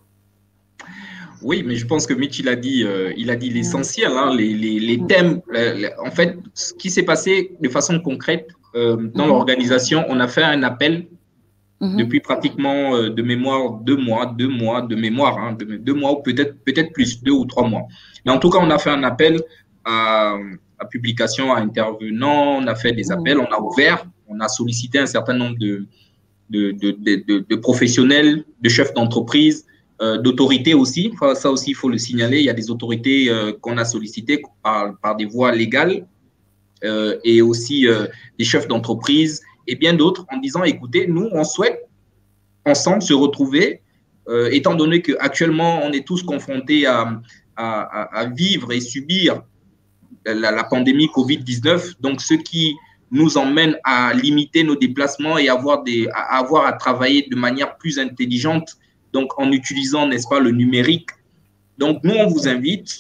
Oui, mais je pense que Mitch, il a dit, euh, il a dit l'essentiel, hein, les, les, les thèmes. Les, en fait, ce qui s'est passé de façon concrète euh, dans mm-hmm. l'organisation, on a fait un appel mm-hmm. depuis pratiquement euh, de mémoire deux mois, deux mois de mémoire, hein, de, deux mois ou peut-être peut-être plus, deux ou trois mois. Mais en tout cas, on a fait un appel à, à publication, à intervenants, on a fait des appels, on a ouvert, on a sollicité un certain nombre de, de, de, de, de, de professionnels, de chefs d'entreprise, Euh, d'autorités aussi, enfin, ça aussi il faut le signaler, il y a des autorités euh, qu'on a sollicitées par, par des voies légales euh, et aussi euh, des chefs d'entreprise et bien d'autres en disant écoutez, nous on souhaite ensemble se retrouver euh, étant donné qu'actuellement on est tous confrontés à, à, à vivre et subir la, la pandémie covid dix-neuf, donc ce qui nous emmène à limiter nos déplacements et avoir, des, à avoir à travailler de manière plus intelligente donc en utilisant, n'est-ce pas, le numérique. Donc, nous, on vous invite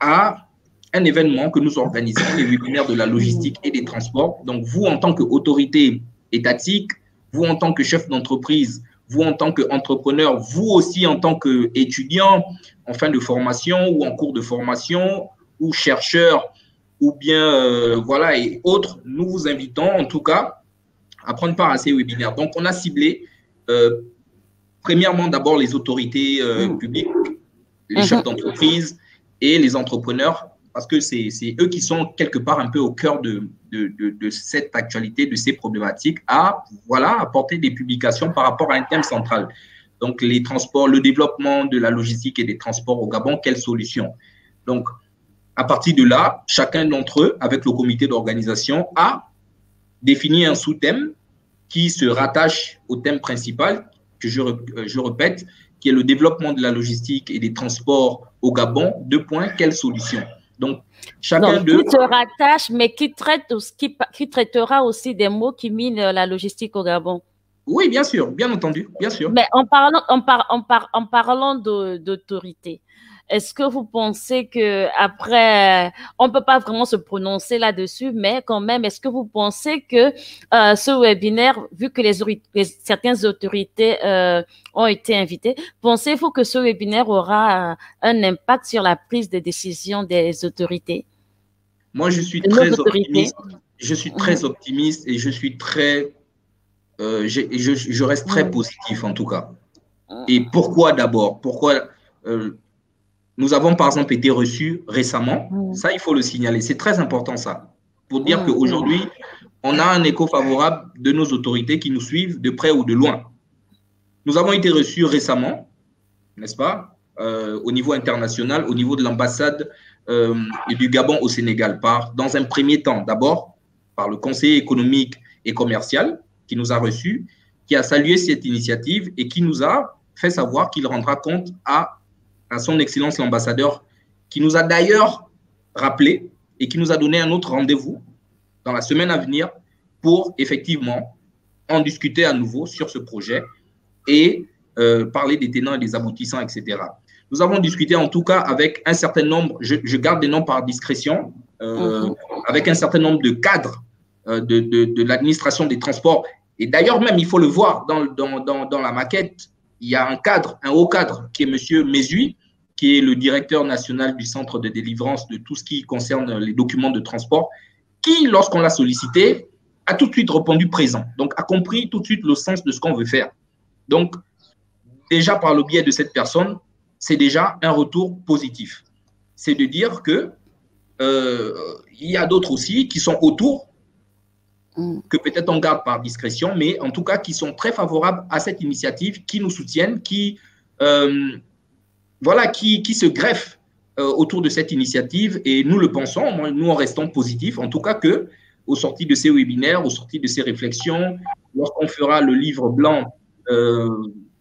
à un événement que nous organisons, les webinaires de la logistique et des transports. Donc, vous, en tant qu'autorité étatique, vous, en tant que chef d'entreprise, vous, en tant qu'entrepreneur, vous aussi, en tant qu'étudiant en fin de formation ou en cours de formation ou chercheur ou bien, euh, voilà, et autres, nous vous invitons, en tout cas, à prendre part à ces webinaires. Donc, on a ciblé, euh, premièrement, d'abord les autorités euh, publiques, les chefs d'entreprise et les entrepreneurs, parce que c'est eux qui sont quelque part un peu au cœur de, de, de, de cette actualité, de ces problématiques, à voilà, apporter des publications par rapport à un thème central. Donc, les transports, le développement de la logistique et des transports au Gabon, quelles solutions? Donc, à partir de là, chacun d'entre eux, avec le comité d'organisation, a défini un sous-thème qui se rattache au thème principal, que je, je répète, qui est le développement de la logistique et des transports au Gabon. Deux points, quelles solutions? Donc, chacun d'eux… Qui se rattache, mais qui, traite, qui, qui traitera aussi des mots qui minent la logistique au Gabon. Oui, bien sûr, bien entendu, bien sûr. Mais en parlant, en par, en par, en parlant d'autorité, est-ce que vous pensez que après, on ne peut pas vraiment se prononcer là-dessus, mais quand même, est-ce que vous pensez que euh, ce webinaire, vu que les, les certaines autorités euh, ont été invitées, pensez-vous que ce webinaire aura euh, un impact sur la prise de décision des autorités? Moi, je suis très optimiste. Je suis très optimiste et je suis très, euh, je, je, je reste très mmh. positif en tout cas. Et pourquoi d'abord? Pourquoi euh, nous avons par exemple été reçus récemment, mmh. ça il faut le signaler, c'est très important ça, pour dire mmh. qu'aujourd'hui, on a un écho favorable de nos autorités qui nous suivent de près ou de loin. Nous avons été reçus récemment, n'est-ce pas, euh, au niveau international, au niveau de l'ambassade euh, du Gabon au Sénégal, par, dans un premier temps, d'abord par le conseiller économique et commercial qui nous a reçus, qui a salué cette initiative et qui nous a fait savoir qu'il rendra compte à à son Excellence l'ambassadeur, qui nous a d'ailleurs rappelé et qui nous a donné un autre rendez-vous dans la semaine à venir pour effectivement en discuter à nouveau sur ce projet et euh, parler des tenants et des aboutissants, et cetera. Nous avons discuté en tout cas avec un certain nombre, je, je garde des noms par discrétion, euh, mmh. avec un certain nombre de cadres euh, de, de, de l'administration des transports. Et d'ailleurs même, il faut le voir dans, dans, dans, dans la maquette, il y a un cadre, un haut cadre qui est M. Mézui, qui est le directeur national du centre de délivrance de tout ce qui concerne les documents de transport, qui, lorsqu'on l'a sollicité, a tout de suite répondu présent. Donc, a compris tout de suite le sens de ce qu'on veut faire. Donc, déjà par le biais de cette personne, c'est déjà un retour positif. C'est de dire que euh, il y a d'autres aussi qui sont autour, que peut-être on garde par discrétion, mais en tout cas qui sont très favorables à cette initiative, qui nous soutiennent, qui, euh, voilà, qui, qui se greffent euh, autour de cette initiative. Et nous le pensons, nous en restons positifs, en tout cas que au sorti de ces webinaires, au sorti de ces réflexions, lorsqu'on fera le livre blanc euh,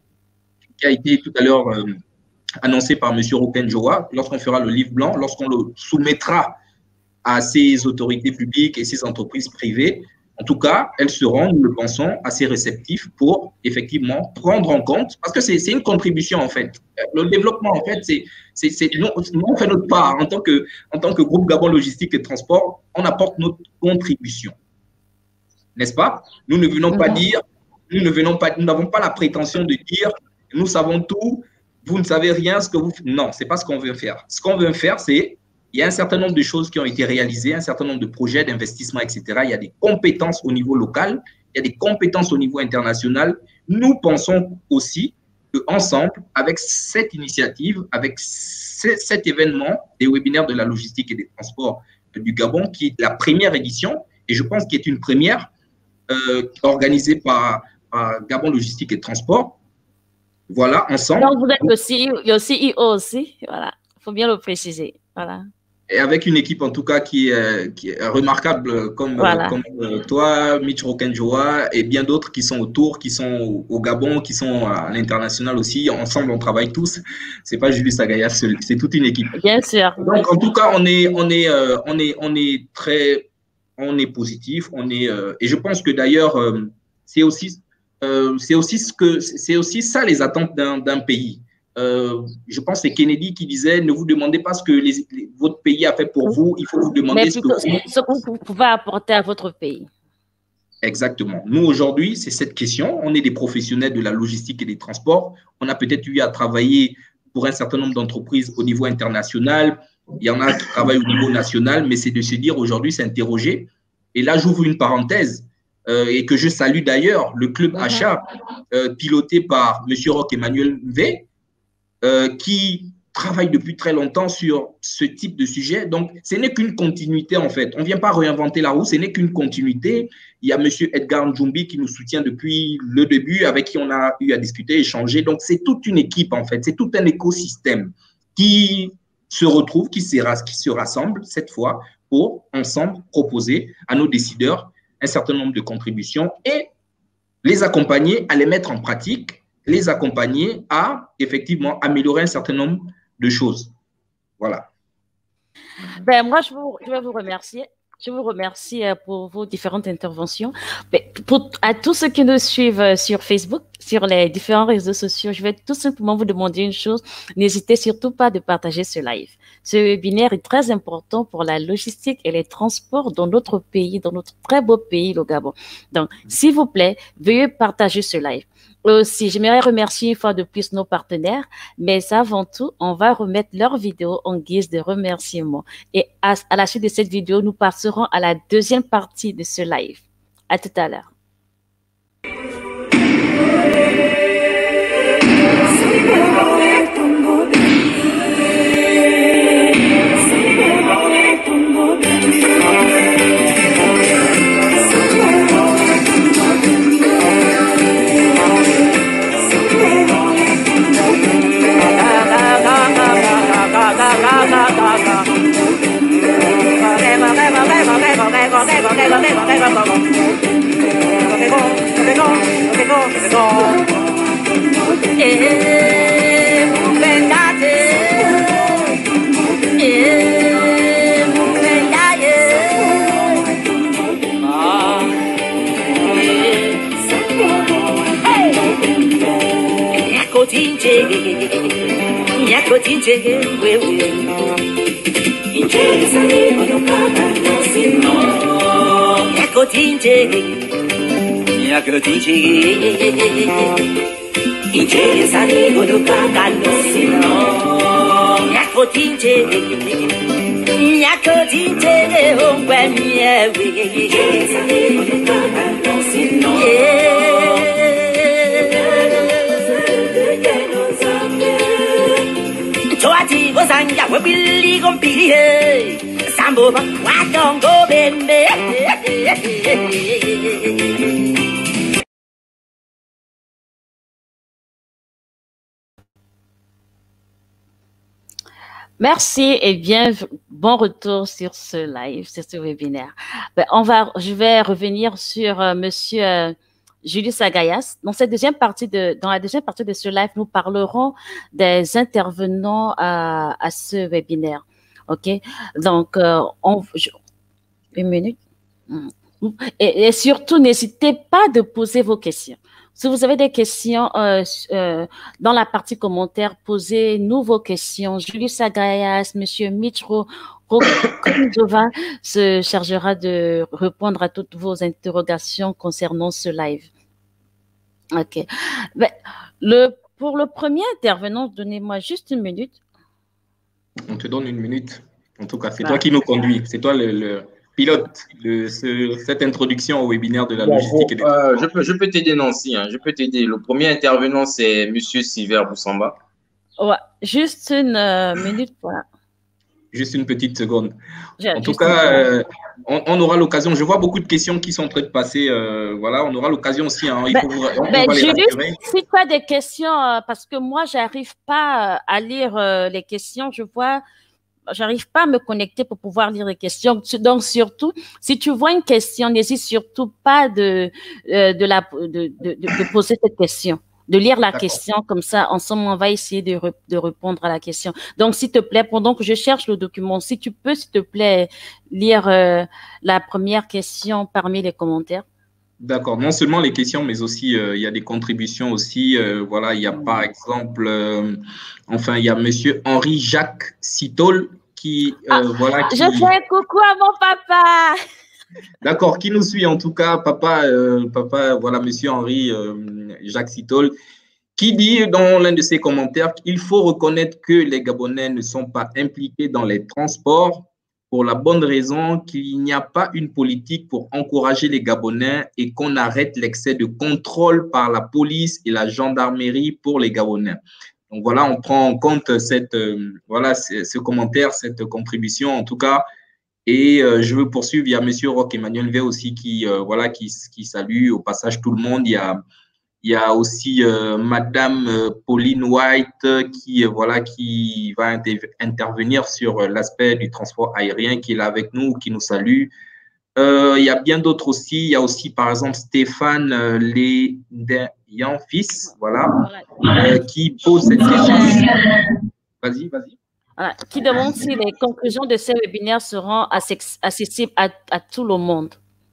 qui a été tout à l'heure euh, annoncé par M. Rokenjoa, lorsqu'on fera le livre blanc, lorsqu'on le soumettra à ces autorités publiques et ces entreprises privées, en tout cas, elles seront, nous le pensons, assez réceptives pour effectivement prendre en compte, parce que c'est une contribution en fait. Le développement en fait, c'est nous, nous on fait notre part en tant que, en tant que groupe Gabon Logistique et Transport, on apporte notre contribution, n'est-ce pas? Nous ne venons pas dire, nous ne venons pas, nous n'avons pas la prétention de dire, nous savons tout, vous ne savez rien, ce que vous, non, c'est pas ce qu'on veut faire. Ce qu'on veut faire, c'est il y a un certain nombre de choses qui ont été réalisées, un certain nombre de projets d'investissement, et cetera. Il y a des compétences au niveau local, il y a des compétences au niveau international. Nous pensons aussi qu'ensemble, avec cette initiative, avec cet événement des webinaires de la logistique et des transports du Gabon, qui est la première édition, et je pense qu'il est une première euh, organisée par, par Gabon Logistique et Transport. Voilà, ensemble. Donc, vous êtes le C E O, le C E O aussi, voilà. Il faut bien le préciser, voilà. Et avec une équipe en tout cas qui est, qui est remarquable comme, voilà. comme euh, toi, Mitch Rokenjoa et bien d'autres qui sont autour, qui sont au, au Gabon, qui sont à l'international aussi. Ensemble, on travaille tous. C'est pas Julius Agaya seul, c'est toute une équipe. Bien sûr. Donc en tout cas, on est, on est, euh, on est, on est très, on est positif. On est, euh, et je pense que d'ailleurs, euh, c'est aussi euh, c'est aussi, ce que, c'est aussi ça les attentes d'un pays. Euh, je pense que c'est Kennedy qui disait, ne vous demandez pas ce que les, les, votre pays a fait pour vous, il faut vous demander Mais ce plutôt, que vous... ce que vous pouvez apporter à votre pays. Exactement. Nous, aujourd'hui, c'est cette question. On est des professionnels de la logistique et des transports. On a peut-être eu à travailler pour un certain nombre d'entreprises au niveau international. Il y en a qui travaillent au niveau national, mais c'est de se dire aujourd'hui, s'interroger. Et là, j'ouvre une parenthèse euh, et que je salue d'ailleurs, le club achat euh, piloté par M. Roch Emmanuel V, euh, qui travaille depuis très longtemps sur ce type de sujet. Donc, ce n'est qu'une continuité, en fait. On ne vient pas réinventer la roue, ce n'est qu'une continuité. Il y a M. Edgar Njumbi qui nous soutient depuis le début, avec qui on a eu à discuter, échanger. Donc, c'est toute une équipe, en fait. C'est tout un écosystème qui se retrouve, qui se, qui se rassemble cette fois pour, ensemble, proposer à nos décideurs un certain nombre de contributions et les accompagner à les mettre en pratique, les accompagner à, effectivement, améliorer un certain nombre de choses. Voilà. Ben, moi, je, vous, je vais vous remercier. Je vous remercie pour vos différentes interventions. Mais pour, à tous ceux qui nous suivent sur Facebook, sur les différents réseaux sociaux, je vais tout simplement vous demander une chose. N'hésitez surtout pas de partager ce live. Ce webinaire est très important pour la logistique et les transports dans notre pays, dans notre très beau pays, le Gabon. Donc, s'il vous plaît, veuillez partager ce live. Aussi, j'aimerais remercier une fois de plus nos partenaires, mais avant tout, on va remettre leurs vidéos en guise de remerciement. Et à, à la suite de cette vidéo, nous passerons à la deuxième partie de ce live. À tout à l'heure. Merci et bien bon retour sur ce live, sur ce webinaire. Ben, on va, je vais revenir sur euh, Monsieur euh, Julius Agayas. Dans cette deuxième partie de, dans la deuxième partie de ce live, nous parlerons des intervenants à, à ce webinaire. Ok, donc euh, on, je, une minute. Et, et surtout, n'hésitez pas de poser vos questions. Si vous avez des questions euh, euh, dans la partie commentaires, posez-nous vos questions. Julius Agayas, Monsieur Mitro Rokozova se chargera de répondre à toutes vos interrogations concernant ce live. Ok. Ben, le, pour le premier intervenant, donnez-moi juste une minute. On te donne une minute. En tout cas, c'est ah. toi qui nous conduis. C'est toi le... le... pilote de ce, cette introduction au webinaire de la bon, logistique. Bon, et des... euh, je peux, je peux t'aider, Nancy. Hein, je peux t'aider. Le premier intervenant, c'est Monsieur Silver Boussamba. Ouais, juste une euh, minute, voilà. Juste une petite seconde. J'ai en tout cas, euh, on, on aura l'occasion. Je vois beaucoup de questions qui sont en train de passer. Euh, voilà, on aura l'occasion aussi. Hein, il ben, faut vous, on, ben, on va les Julius, rassurer. si tu as des questions, euh, parce que moi, j'arrive pas à lire euh, les questions, je vois. J'arrive pas à me connecter pour pouvoir lire les questions. Donc, surtout, si tu vois une question, n'hésite surtout pas de, euh, de, la, de, de, de poser cette question, de lire la question. Comme ça, ensemble, on va essayer de, re, de répondre à la question. Donc, s'il te plaît, pendant que je cherche le document, si tu peux, s'il te plaît, lire euh, la première question parmi les commentaires. D'accord. Non seulement les questions, mais aussi euh, il y a des contributions aussi. Euh, voilà, il y a par exemple, euh, enfin, il y a Monsieur Henri-Jacques Citol qui, Ah, euh, voilà, je qui, fais un coucou à mon papa. d'accord, qui nous suit en tout cas, papa, euh, papa, voilà, Monsieur Henri euh, Jacques Citol, qui dit dans l'un de ses commentaires qu'il faut reconnaître que les Gabonais ne sont pas impliqués dans les transports pour la bonne raison qu'il n'y a pas une politique pour encourager les Gabonais et qu'on arrête l'excès de contrôle par la police et la gendarmerie pour les Gabonais. Donc voilà, on prend en compte cette, euh, voilà, ce, ce commentaire, cette contribution en tout cas. Et euh, je veux poursuivre. Il y a M. Roch Emmanuel V aussi qui, euh, voilà, qui, qui salue au passage tout le monde. Il y a il y a aussi euh, Madame euh, Pauline White euh, qui, euh, voilà, qui va inter intervenir sur euh, l'aspect du transport aérien, qui est là avec nous, qui nous salue. Euh, il y a bien d'autres aussi. Il y a aussi, par exemple, Stéphane euh, Léyan-Fils, voilà, euh, qui pose cette question. Vas-y, vas-y. Voilà, qui demande si les conclusions de ces webinaires seront accessibles à, à tout le monde.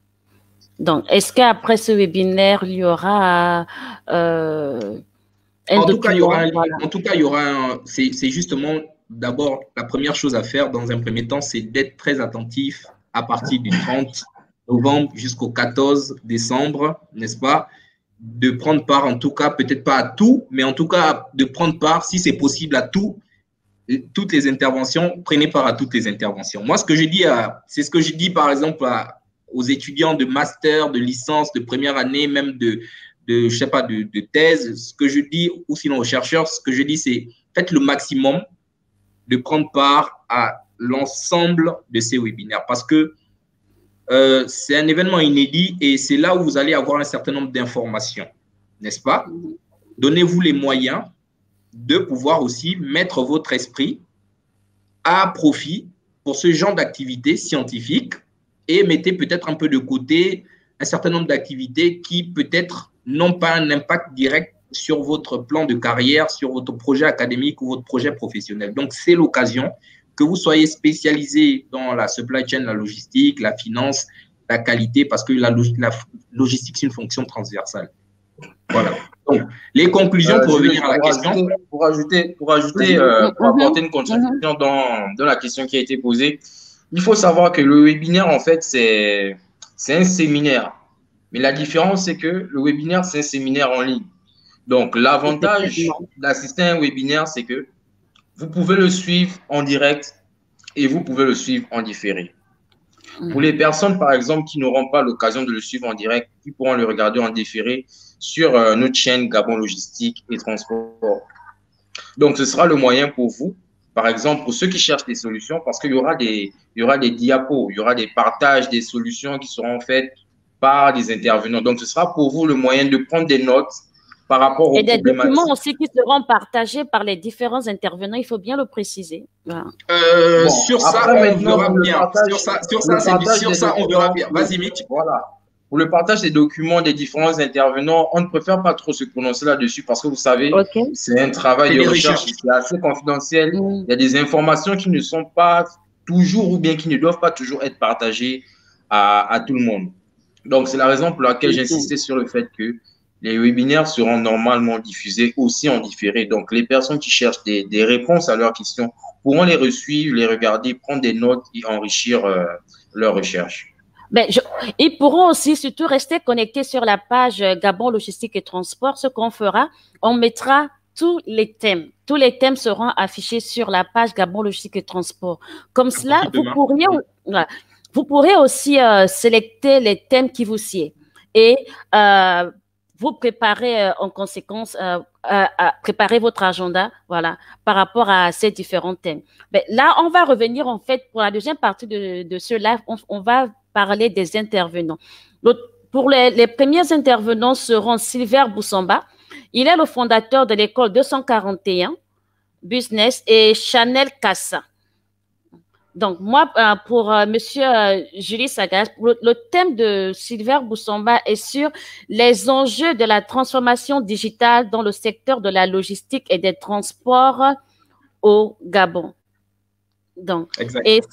Donc, est-ce qu'après ce webinaire, il y aura euh, un en document, tout cas, il y aura un, voilà. En tout cas, il y aura un, c'est, c'est justement, d'abord, la première chose à faire dans un premier temps, c'est d'être très attentif à partir du trente novembre jusqu'au quatorze décembre, n'est-ce pas? De prendre part, en tout cas, peut-être pas à tout, mais en tout cas, de prendre part, si c'est possible, à tout, toutes les interventions, prenez part à toutes les interventions. Moi, ce que je dis, c'est ce que je dis, par exemple, à, aux étudiants de master, de licence, de première année, même de, de je sais pas, de, de thèse. Ce que je dis, ou sinon aux chercheurs, ce que je dis, c'est faites le maximum de prendre part à l'ensemble de ces webinaires parce que euh, c'est un événement inédit et c'est là où vous allez avoir un certain nombre d'informations, n'est-ce pas? Donnez-vous les moyens de pouvoir aussi mettre votre esprit à profit pour ce genre d'activités scientifiques et mettez peut-être un peu de côté un certain nombre d'activités qui peut-être n'ont pas un impact direct sur votre plan de carrière, sur votre projet académique ou votre projet professionnel. Donc, c'est l'occasion que vous soyez spécialisé dans la supply chain, la logistique, la finance, la qualité, parce que la, la logistique, c'est une fonction transversale. Voilà. Donc, les conclusions, pour euh, revenir à la pour question. Ajouter, pour ajouter, pour, ajouter euh, pour apporter une contribution dans, dans la question qui a été posée, il faut savoir que le webinaire, en fait, c'est un séminaire. Mais la différence, c'est que le webinaire, c'est un séminaire en ligne. Donc, l'avantage d'assister à un webinaire, c'est que vous pouvez le suivre en direct et vous pouvez le suivre en différé. Mmh. Pour les personnes, par exemple, qui n'auront pas l'occasion de le suivre en direct, qui pourront le regarder en différé sur euh, notre chaîne Gabon Logistique et Transport. Donc, ce sera le moyen pour vous, par exemple, pour ceux qui cherchent des solutions, parce qu'il y aura des, il y aura des diapos, il y aura des partages des solutions qui seront faites par des intervenants. Donc, ce sera pour vous le moyen de prendre des notes par rapport aux et des documents aussi qui seront partagés par les différents intervenants, il faut bien le préciser. Voilà. Euh, bon, sur, ça, on verra bien. Partage, sur ça, sur ça, sur ça, on verra bien. Vas-y, Mitch. Voilà. Pour le partage des documents des différents intervenants, on ne préfère pas trop se prononcer là-dessus parce que vous savez, okay. c'est un travail de recherche qui est assez confidentiel. Mm. Il y a des informations qui ne sont pas toujours ou bien qui ne doivent pas toujours être partagées à, à tout le monde. Donc, c'est la raison pour laquelle okay. j'insistais sur le fait que les webinaires seront normalement diffusés aussi en différé. Donc, les personnes qui cherchent des, des réponses à leurs questions pourront les resuivre, les regarder, prendre des notes et enrichir euh, leurs recherches. Ben, je, ils pourront aussi surtout rester connectés sur la page Gabon Logistique et Transport. Ce qu'on fera, on mettra tous les thèmes. Tous les thèmes seront affichés sur la page Gabon Logistique et Transport. Comme cela, vous pourriez, vous pourrez aussi euh, sélecter les thèmes qui vous sied et euh, vous préparez euh, en conséquence, euh, à, à préparer votre agenda, voilà, par rapport à ces différents thèmes. Ben, là, on va revenir en fait pour la deuxième partie de, de ce live, on, on va parler des intervenants. Donc, pour les, les premiers intervenants seront Silver Boussamba. Il est le fondateur de l'école deux cent quarante et un Business et Chanel Cassa. Donc, moi, pour euh, monsieur euh, Julie Sagas, le, le thème de Silver Boussamba est sur les enjeux de la transformation digitale dans le secteur de la logistique et des transports au Gabon. Donc, et,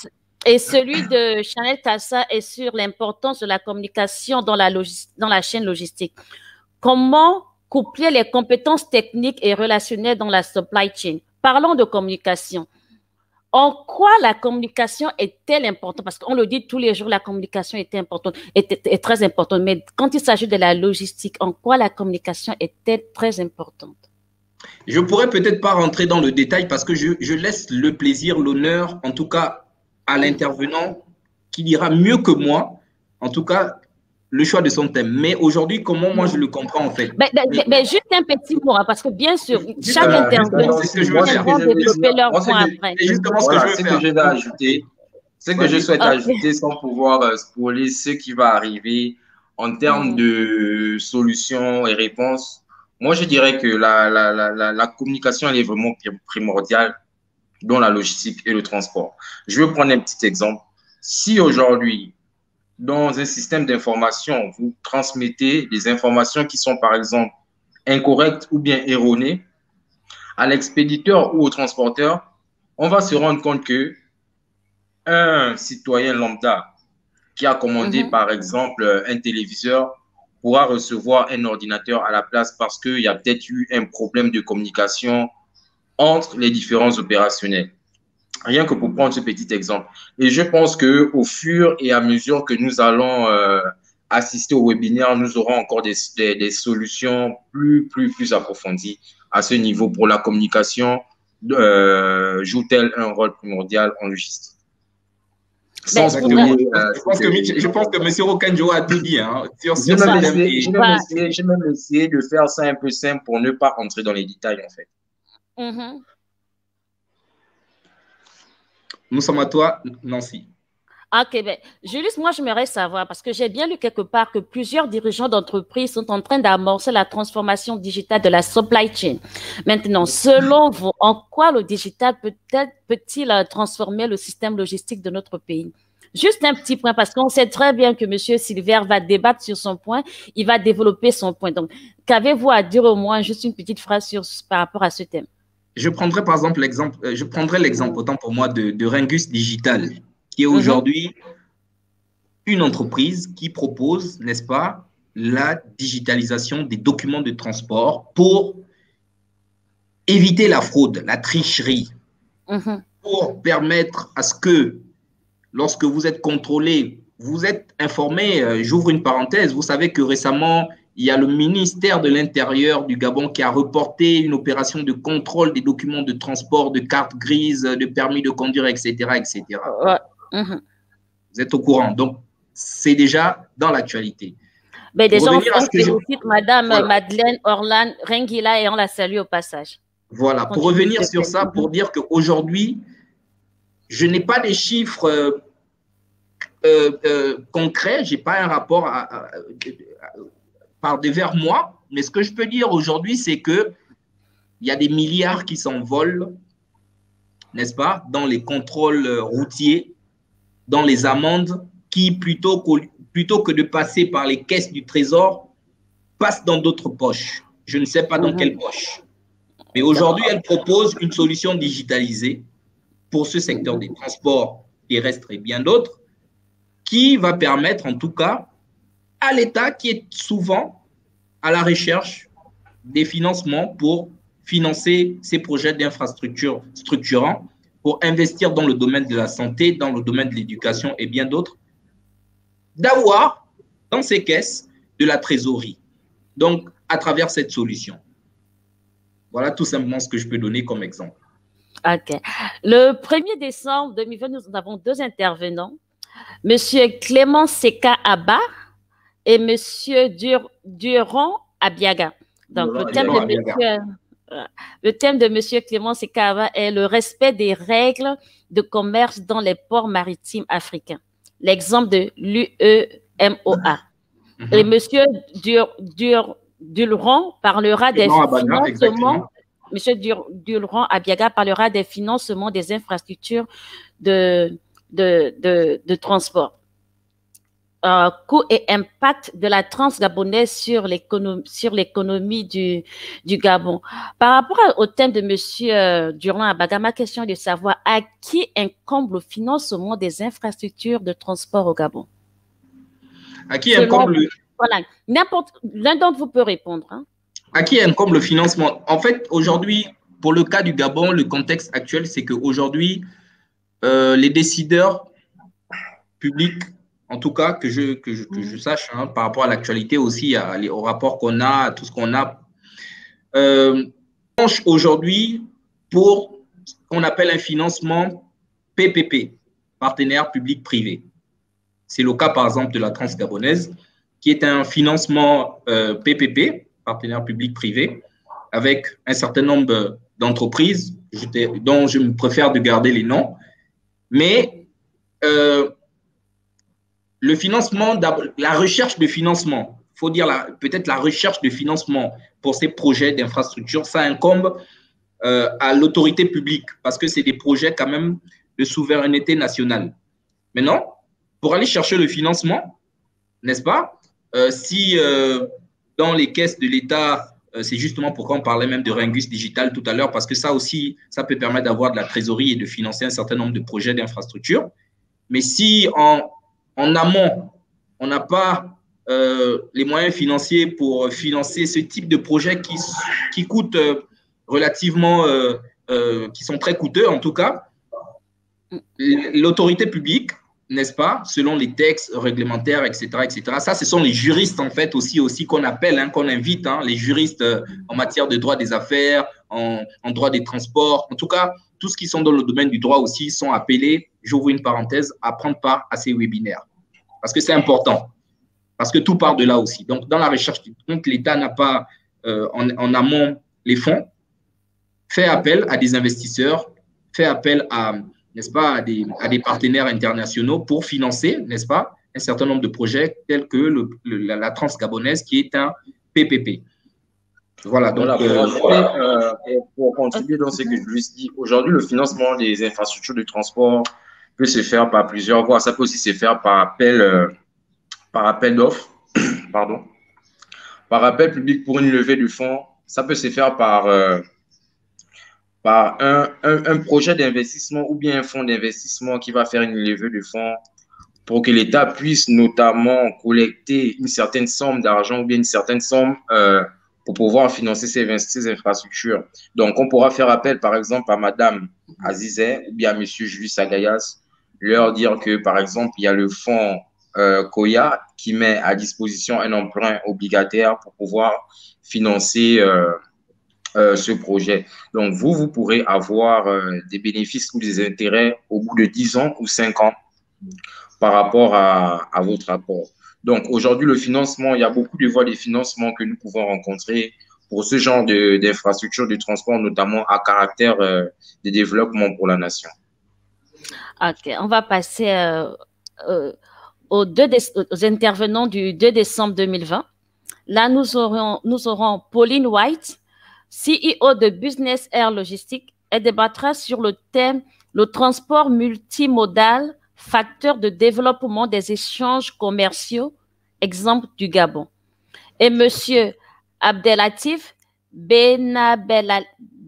Et celui de Chanel Cassa est sur l'importance de la communication dans la, dans la chaîne logistique. Comment coupler les compétences techniques et relationnelles dans la supply chain? Parlons de communication. En quoi la communication est-elle importante? Parce qu'on le dit tous les jours, la communication est importante, est, est, est très importante. Mais quand il s'agit de la logistique, en quoi la communication est-elle très importante? Je pourrais peut-être pas rentrer dans le détail parce que je, je laisse le plaisir, l'honneur, en tout cas à l'intervenant qui dira mieux que moi, en tout cas, le choix de son thème. Mais aujourd'hui, comment moi je le comprends en fait? Mais, mais, mais, mais juste un petit mot, hein, parce que bien sûr, chaque euh, intervenant va développer leur point après. C'est justement ce voilà, que je veux ce faire. que je vais ajouter, ce que je souhaite okay. ajouter sans pouvoir euh, spoiler ce qui va arriver en termes mmh. de solutions et réponses. Moi, je dirais que la, la, la, la, la communication, elle est vraiment primordiale dans la logistique et le transport. Je vais prendre un petit exemple. Si aujourd'hui, dans un système d'information, vous transmettez des informations qui sont, par exemple, incorrectes ou bien erronées à l'expéditeur ou au transporteur, on va se rendre compte que un citoyen lambda qui a commandé, mm-hmm. par exemple, un téléviseur pourra recevoir un ordinateur à la place parce qu'il y a peut-être eu un problème de communication entre les différents opérationnels. Rien que pour prendre ce petit exemple. Et je pense qu'au fur et à mesure que nous allons euh, assister au webinaire, nous aurons encore des, des, des solutions plus, plus, plus approfondies à ce niveau pour la communication. Euh, joue-t-elle un rôle primordial en logistique? Sans ben, oublier, euh, je, pense que, je pense que M. Rokanjo a tout dit. Hein, sur, sur je, vais essayer, je, vais essayer, je vais essayer de faire ça un peu simple pour ne pas entrer dans les détails, en fait. Mm-hmm. Nous sommes à toi, Nancy. Ok, ben, Julius, moi, j'aimerais savoir, parce que j'ai bien lu quelque part que plusieurs dirigeants d'entreprises sont en train d'amorcer la transformation digitale de la supply chain. Maintenant, selon vous, en quoi le digital peut-être peut-il transformer le système logistique de notre pays? Juste un petit point, parce qu'on sait très bien que M. Silver va débattre sur son point, il va développer son point. Donc, qu'avez-vous à dire au moins, juste une petite phrase sur, par rapport à ce thème? Je prendrai par exemple l'exemple, je prendrai l'exemple autant pour moi de, de Ringus Digital, qui est aujourd'hui mm-hmm. une entreprise qui propose, n'est-ce pas, la digitalisation des documents de transport pour éviter la fraude, la tricherie, mm-hmm. pour permettre à ce que, lorsque vous êtes contrôlé, vous êtes informé, euh, j'ouvre une parenthèse, vous savez que récemment, il y a le ministère de l'Intérieur du Gabon qui a reporté une opération de contrôle des documents de transport, de cartes grises, de permis de conduire, et cetera, et cetera. Ouais. Mmh. Vous êtes au courant. Donc, c'est déjà dans l'actualité. Mais déjà, on félicite je... Madame voilà. Madeleine Orlan Rengila et on la salue au passage. Voilà. Pour revenir sur ça, pour dire qu'aujourd'hui, je n'ai pas des chiffres euh, euh, euh, concrets, je n'ai pas un rapport à, à, à, par devers moi, mais ce que je peux dire aujourd'hui, c'est qu'il y a des milliards qui s'envolent, n'est-ce pas, dans les contrôles routiers, dans les amendes, qui, plutôt que, plutôt que de passer par les caisses du Trésor, passent dans d'autres poches. Je ne sais pas dans mmh. quelle poche. Mais aujourd'hui, elle propose une solution digitalisée pour ce secteur des transports terrestres et bien d'autres, qui va permettre, en tout cas, à l'État, qui est souvent à la recherche des financements pour financer ces projets d'infrastructures structurants, pour investir dans le domaine de la santé, dans le domaine de l'éducation et bien d'autres, d'avoir dans ces caisses de la trésorerie. Donc, à travers cette solution. Voilà tout simplement ce que je peux donner comme exemple. OK. Le premier décembre deux mille vingt, nous avons deux intervenants, M. Clément Seka Abba et M. Dur, Durand Abiaga. Donc, le thème, de monsieur, le thème de M. Clément Seka Abba est le respect des règles de commerce dans les ports maritimes africains. L'exemple de l'U E M O A. Mm-hmm. Et M. Dur, Dur, Durand parlera des financements. Exactement. M. Dur, Durand Abiaga parlera des financements des infrastructures de, de, de, de transport. euh, coût et impact de la transgabonaise sur l'économie sur l'économie du, du Gabon. Par rapport au thème de Monsieur euh, Durand-Abaga, ma question est de savoir à qui incombe le financement des infrastructures de transport au Gabon? À qui incombe le... Voilà, n'importe l'un d'entre vous peut répondre. Hein. À qui incombe le financement? En fait, aujourd'hui, pour le cas du Gabon, le contexte actuel, c'est qu'aujourd'hui, euh, les décideurs publics, en tout cas, que je, que je, que je sache, hein, par rapport à l'actualité aussi, à, au rapport qu'on a, à tout ce qu'on a, euh, penchent aujourd'hui pour ce qu'on appelle un financement P P P, partenaire public-privé. C'est le cas, par exemple, de la Transgabonaise, qui est un financement euh, P P P, partenaire public-privé, avec un certain nombre d'entreprises dont je me préfère de garder les noms. Mais euh, le financement, la recherche de financement, il faut dire peut-être la recherche de financement pour ces projets d'infrastructure, ça incombe euh, à l'autorité publique parce que c'est des projets quand même de souveraineté nationale. Maintenant, pour aller chercher le financement, n'est-ce pas, euh, si euh, dans les caisses de l'État, euh, c'est justement pourquoi on parlait même de Ringus Digital tout à l'heure, parce que ça aussi, ça peut permettre d'avoir de la trésorerie et de financer un certain nombre de projets d'infrastructure. Mais si en, en amont, on n'a pas euh, les moyens financiers pour financer ce type de projets qui, qui coûtent euh, relativement, euh, euh, qui sont très coûteux en tout cas, l'autorité publique, n'est-ce pas, selon les textes réglementaires, et cetera, et cetera. Ça, ce sont les juristes, en fait, aussi, aussi qu'on appelle, hein, qu'on invite, hein, les juristes euh, en matière de droit des affaires, en, en droit des transports. En tout cas, tous ceux qui sont dans le domaine du droit aussi sont appelés, j'ouvre une parenthèse, à prendre part à ces webinaires. Parce que c'est important. Parce que tout part de là aussi. Donc, dans la recherche, donc l'État n'a pas euh, en, en amont les fonds, fait appel à des investisseurs, fait appel à, n'est-ce pas, à des, à des partenaires internationaux pour financer, n'est-ce pas, un certain nombre de projets tels que le, le, la, la Transgabonaise qui est un P P P. Voilà, donc… Voilà, pour, euh, voilà. Euh, pour, pour contribuer dans ce que je lui dis, aujourd'hui, le financement des infrastructures de transport peut se faire par plusieurs voies. Ça peut aussi se faire par appel, euh, par appel d'offres, pardon, par appel public pour une levée de fonds. Ça peut se faire par… Euh, par un, un, un projet d'investissement ou bien un fonds d'investissement qui va faire une levée de fonds pour que l'État puisse notamment collecter une certaine somme d'argent ou bien une certaine somme euh, pour pouvoir financer ces, ces infrastructures. Donc, on pourra faire appel, par exemple, à Madame Azizet ou bien à Monsieur Julius Agayas, leur dire que, par exemple, il y a le fonds euh, Koya qui met à disposition un emprunt obligataire pour pouvoir financer euh, Euh, ce projet. Donc, vous, vous pourrez avoir euh, des bénéfices ou des intérêts au bout de dix ans ou cinq ans par rapport à, à votre apport. Donc, aujourd'hui, le financement, il y a beaucoup de voies de financement que nous pouvons rencontrer pour ce genre d'infrastructures de, de transport, notamment à caractère euh, de développement pour la nation. OK, on va passer euh, euh, aux, deux aux intervenants du deux décembre deux mille vingt. Là, nous aurons, nous aurons Pauline White, C E O de Business Air Logistique. Elle débattra sur le thème « Le transport multimodal, facteur de développement des échanges commerciaux, exemple du Gabon ». Et M. Abdelatif Benadelafid,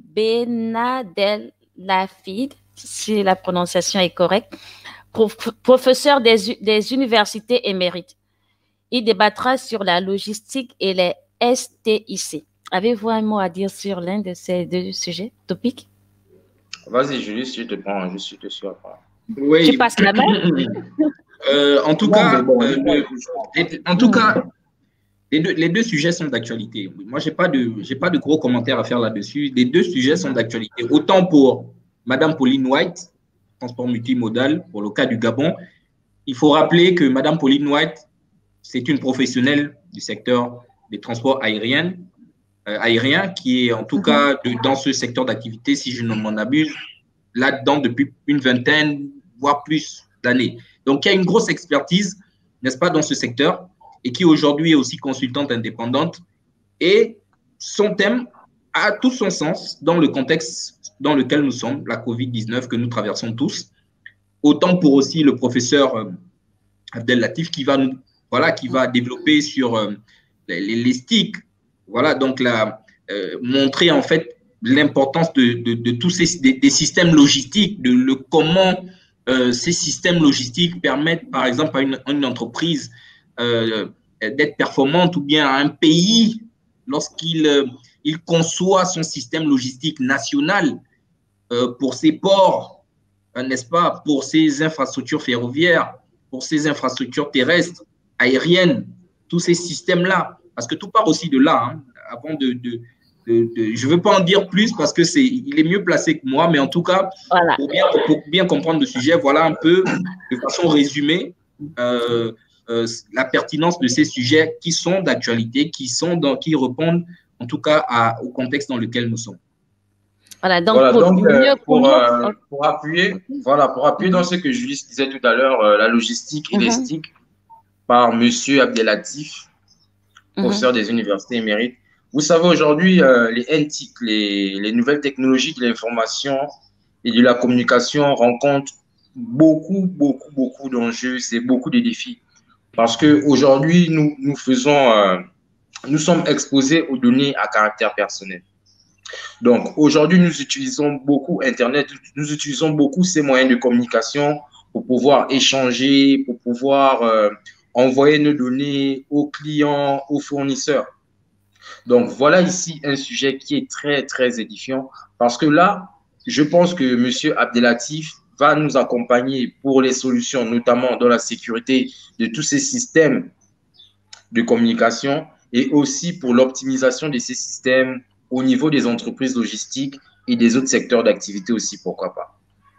si la prononciation est correcte, prof, professeur des, des universités émérites. Il débattra sur la logistique et les S T I C. Avez-vous un mot à dire sur l'un de ces deux sujets, topiques? Vas-y, Julie, si je te prends, je suis dessus après. Oui. Tu passes la main? euh, En tout non, cas, bon, euh, le, les, en tout cas les, deux, les deux sujets sont d'actualité. Moi, je n'ai pas, pas de gros commentaires à faire là-dessus. Les deux sujets sont d'actualité. Autant pour Mme Pauline White, transport multimodal, pour le cas du Gabon. Il faut rappeler que Mme Pauline White, c'est une professionnelle du secteur des transports aériens. Euh, aérien qui est en tout cas de, dans ce secteur d'activité, si je ne m'en abuse, là-dedans depuis une vingtaine, voire plus d'années. Donc, il y a une grosse expertise, n'est-ce pas, dans ce secteur et qui aujourd'hui est aussi consultante indépendante. Et son thème a tout son sens dans le contexte dans lequel nous sommes, la COVID dix-neuf que nous traversons tous. Autant pour aussi le professeur Abdel Latif, qui va, nous, voilà, qui va développer sur euh, les, les sticks. Voilà, donc là, euh, montrer en fait l'importance de, de, de tous ces des, des systèmes logistiques, de le, comment euh, ces systèmes logistiques permettent, par exemple, à une, à une entreprise euh, d'être performante, ou bien à un pays, lorsqu'il euh, il conçoit son système logistique national euh, pour ses ports, euh, n'est-ce pas, pour ses infrastructures ferroviaires, pour ses infrastructures terrestres, aériennes, tous ces systèmes-là, parce que tout part aussi de là, hein, avant de, de De, de, je ne veux pas en dire plus parce que c'est, il est mieux placé que moi, mais en tout cas, voilà. pour, bien, pour bien comprendre le sujet, voilà un peu de façon résumée euh, euh, la pertinence de ces sujets qui sont d'actualité, qui sont dans, qui répondent en tout cas à, au contexte dans lequel nous sommes. Voilà, donc, voilà, pour, donc euh, pour, euh, pour appuyer, voilà, pour appuyer dans ce que Julie disait tout à l'heure, euh, la logistique et mm-hmm. les sticks par Monsieur Abdel Latif, professeur mm-hmm. des universités émérites. Vous savez, aujourd'hui, euh, les N T I C, les, les nouvelles technologies de l'information et de la communication rencontrent beaucoup, beaucoup, beaucoup d'enjeux, c'est beaucoup de défis. Parce qu'aujourd'hui, nous, nous faisons, euh, nous sommes exposés aux données à caractère personnel. Donc, aujourd'hui, nous utilisons beaucoup Internet, nous utilisons beaucoup ces moyens de communication pour pouvoir échanger, pour pouvoir euh, envoyer nos données aux clients, aux fournisseurs. Donc, voilà ici un sujet qui est très, très édifiant parce que là, je pense que M. Abdel Latif va nous accompagner pour les solutions, notamment dans la sécurité de tous ces systèmes de communication et aussi pour l'optimisation de ces systèmes au niveau des entreprises logistiques et des autres secteurs d'activité aussi, pourquoi pas.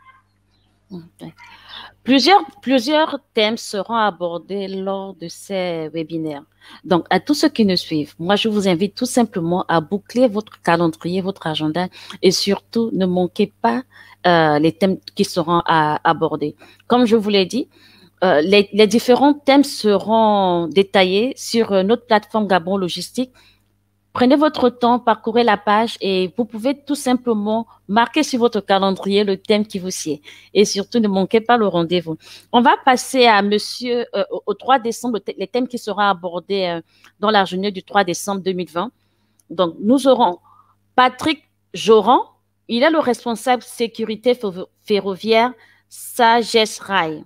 Okay. Plusieurs, plusieurs thèmes seront abordés lors de ces webinaires. Donc, à tous ceux qui nous suivent, moi, je vous invite tout simplement à boucler votre calendrier, votre agenda et surtout, ne manquez pas euh, les thèmes qui seront à, abordés. Comme je vous l'ai dit, euh, les, les différents thèmes seront détaillés sur euh, notre plateforme Gabon Logistique. Prenez votre temps, parcourez la page et vous pouvez tout simplement marquer sur votre calendrier le thème qui vous sied. Et surtout, ne manquez pas le rendez-vous. On va passer à monsieur, euh, au trois décembre, les thèmes qui seront abordés euh, dans la journée du trois décembre deux mille vingt. Donc, nous aurons Patrick Joran. Il est le responsable sécurité ferroviaire Sagesse Rail.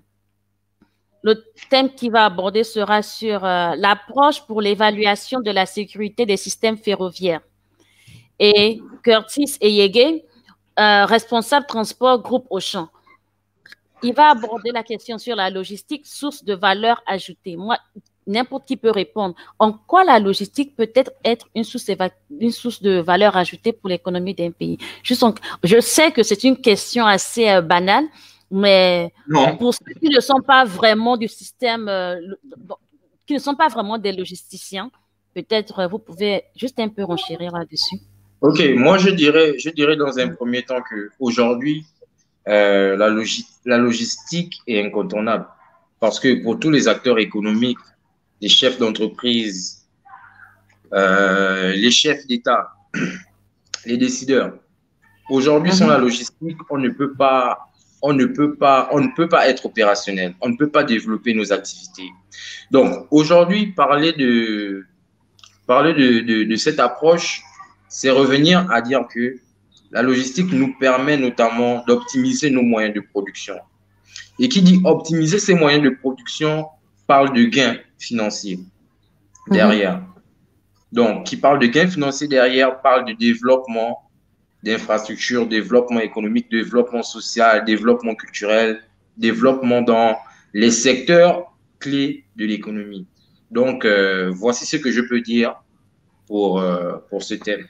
Le thème qu'il va aborder sera sur euh, l'approche pour l'évaluation de la sécurité des systèmes ferroviaires. Et Curtis Eyege, euh, responsable transport groupe Auchan. Il va aborder la question sur la logistique, source de valeur ajoutée. Moi, n'importe qui peut répondre. En quoi la logistique peut être, être une, source une source de valeur ajoutée pour l'économie d'un pays? Juste en, je sais que c'est une question assez euh, banale, mais non. Pour ceux qui ne sont pas vraiment du système, euh, qui ne sont pas vraiment des logisticiens, peut-être euh, vous pouvez juste un peu renchérir là-dessus. Ok, moi je dirais, je dirais dans un premier temps qu'aujourd'hui, euh, la, logi la logistique est incontournable parce que pour tous les acteurs économiques, les chefs d'entreprise, euh, les chefs d'État, les décideurs, aujourd'hui, mm-hmm. sans la logistique, on ne peut pas On ne, peut pas, on ne peut pas être opérationnel, on ne peut pas développer nos activités. Donc, aujourd'hui, parler de, parler de, de, de cette approche, c'est revenir à dire que la logistique nous permet notamment d'optimiser nos moyens de production. Et qui dit optimiser ces moyens de production parle de gains financiers derrière. Mmh. Donc, qui parle de gains financiers derrière parle de développement d'infrastructures, développement économique, développement social, développement culturel, développement dans les secteurs clés de l'économie. Donc, euh, voici ce que je peux dire pour, euh, pour ce thème.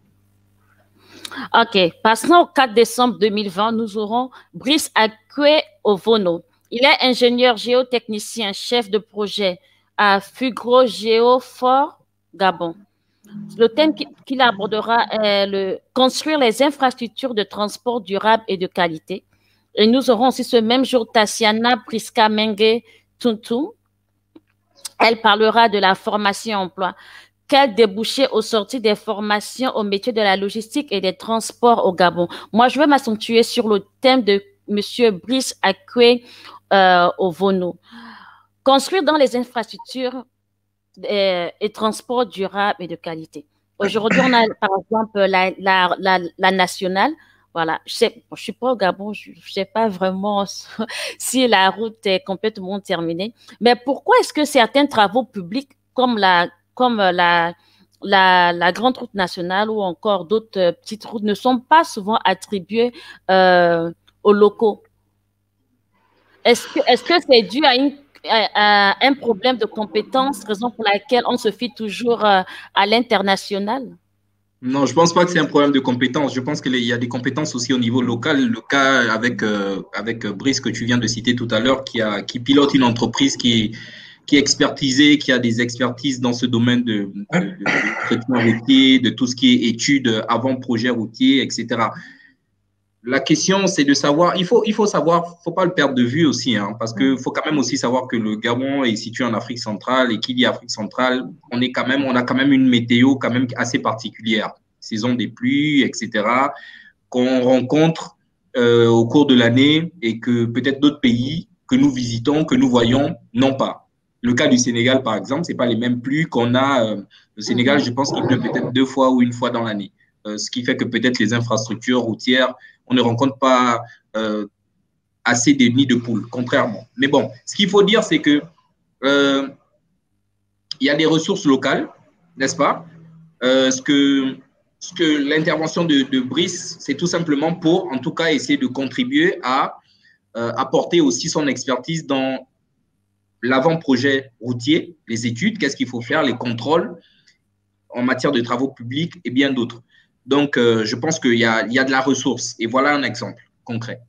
OK. Passons au quatre décembre deux mille vingt, nous aurons Brice Akwe Ovono. Il est ingénieur géotechnicien, chef de projet à Fugro Géofor, Gabon. Le thème qu'il abordera est le construire les infrastructures de transport durable et de qualité. Et nous aurons aussi ce même jour Tassiana Priska Mengue Tuntu. Elle parlera de la formation emploi. Quel débouché au sorti des formations au métier de la logistique et des transports au Gabon? Moi, je vais m'accentuer sur le thème de monsieur Brice Akwe euh, Ovono. construire dans les infrastructures et, et transports durables et de qualité. Aujourd'hui, on a par exemple la, la, la, la nationale. Voilà, je sais, bon, je suis pas au Gabon, je, je sais pas vraiment si la route est complètement terminée. Mais pourquoi est-ce que certains travaux publics comme la, comme la, la, la grande route nationale ou encore d'autres euh, petites routes ne sont pas souvent attribués euh, aux locaux? Est-ce que, est-ce que c'est dû à, une, à, à un problème de compétence, raison pour laquelle on se fie toujours euh, à l'international? Non, je pense pas que c'est un problème de compétences. Je pense qu'il y a des compétences aussi au niveau local. Le cas avec, euh, avec Brice que tu viens de citer tout à l'heure, qui, a, qui pilote une entreprise qui, qui est expertisée, qui a des expertises dans ce domaine de, de, de, de traitement routier, de tout ce qui est études avant projet routier, et cetera. La question, c'est de savoir, il faut, il faut savoir, faut pas le perdre de vue aussi, hein, parce que faut quand même aussi savoir que le Gabon est situé en Afrique centrale et qu'il y a Afrique centrale, on est quand même, on a quand même une météo quand même assez particulière, saison des pluies, et cetera, qu'on rencontre euh, au cours de l'année et que peut-être d'autres pays que nous visitons, que nous voyons, n'ont pas. Le cas du Sénégal, par exemple, c'est pas les mêmes pluies qu'on a. Euh, le Sénégal, je pense qu'il pleut peut-être deux fois ou une fois dans l'année. Euh, ce qui fait que peut-être les infrastructures routières, on ne rencontre pas euh, assez de nids de poules, contrairement. Mais bon, ce qu'il faut dire, c'est que euh, il y a des ressources locales, n'est-ce pas? euh, Ce que, ce que l'intervention de, de Brice, c'est tout simplement pour, en tout cas, essayer de contribuer à euh, apporter aussi son expertise dans l'avant-projet routier, les études, qu'est-ce qu'il faut faire, les contrôles en matière de travaux publics et bien d'autres. Donc, euh, je pense qu'il y a, il y a de la ressource. Et voilà un exemple concret.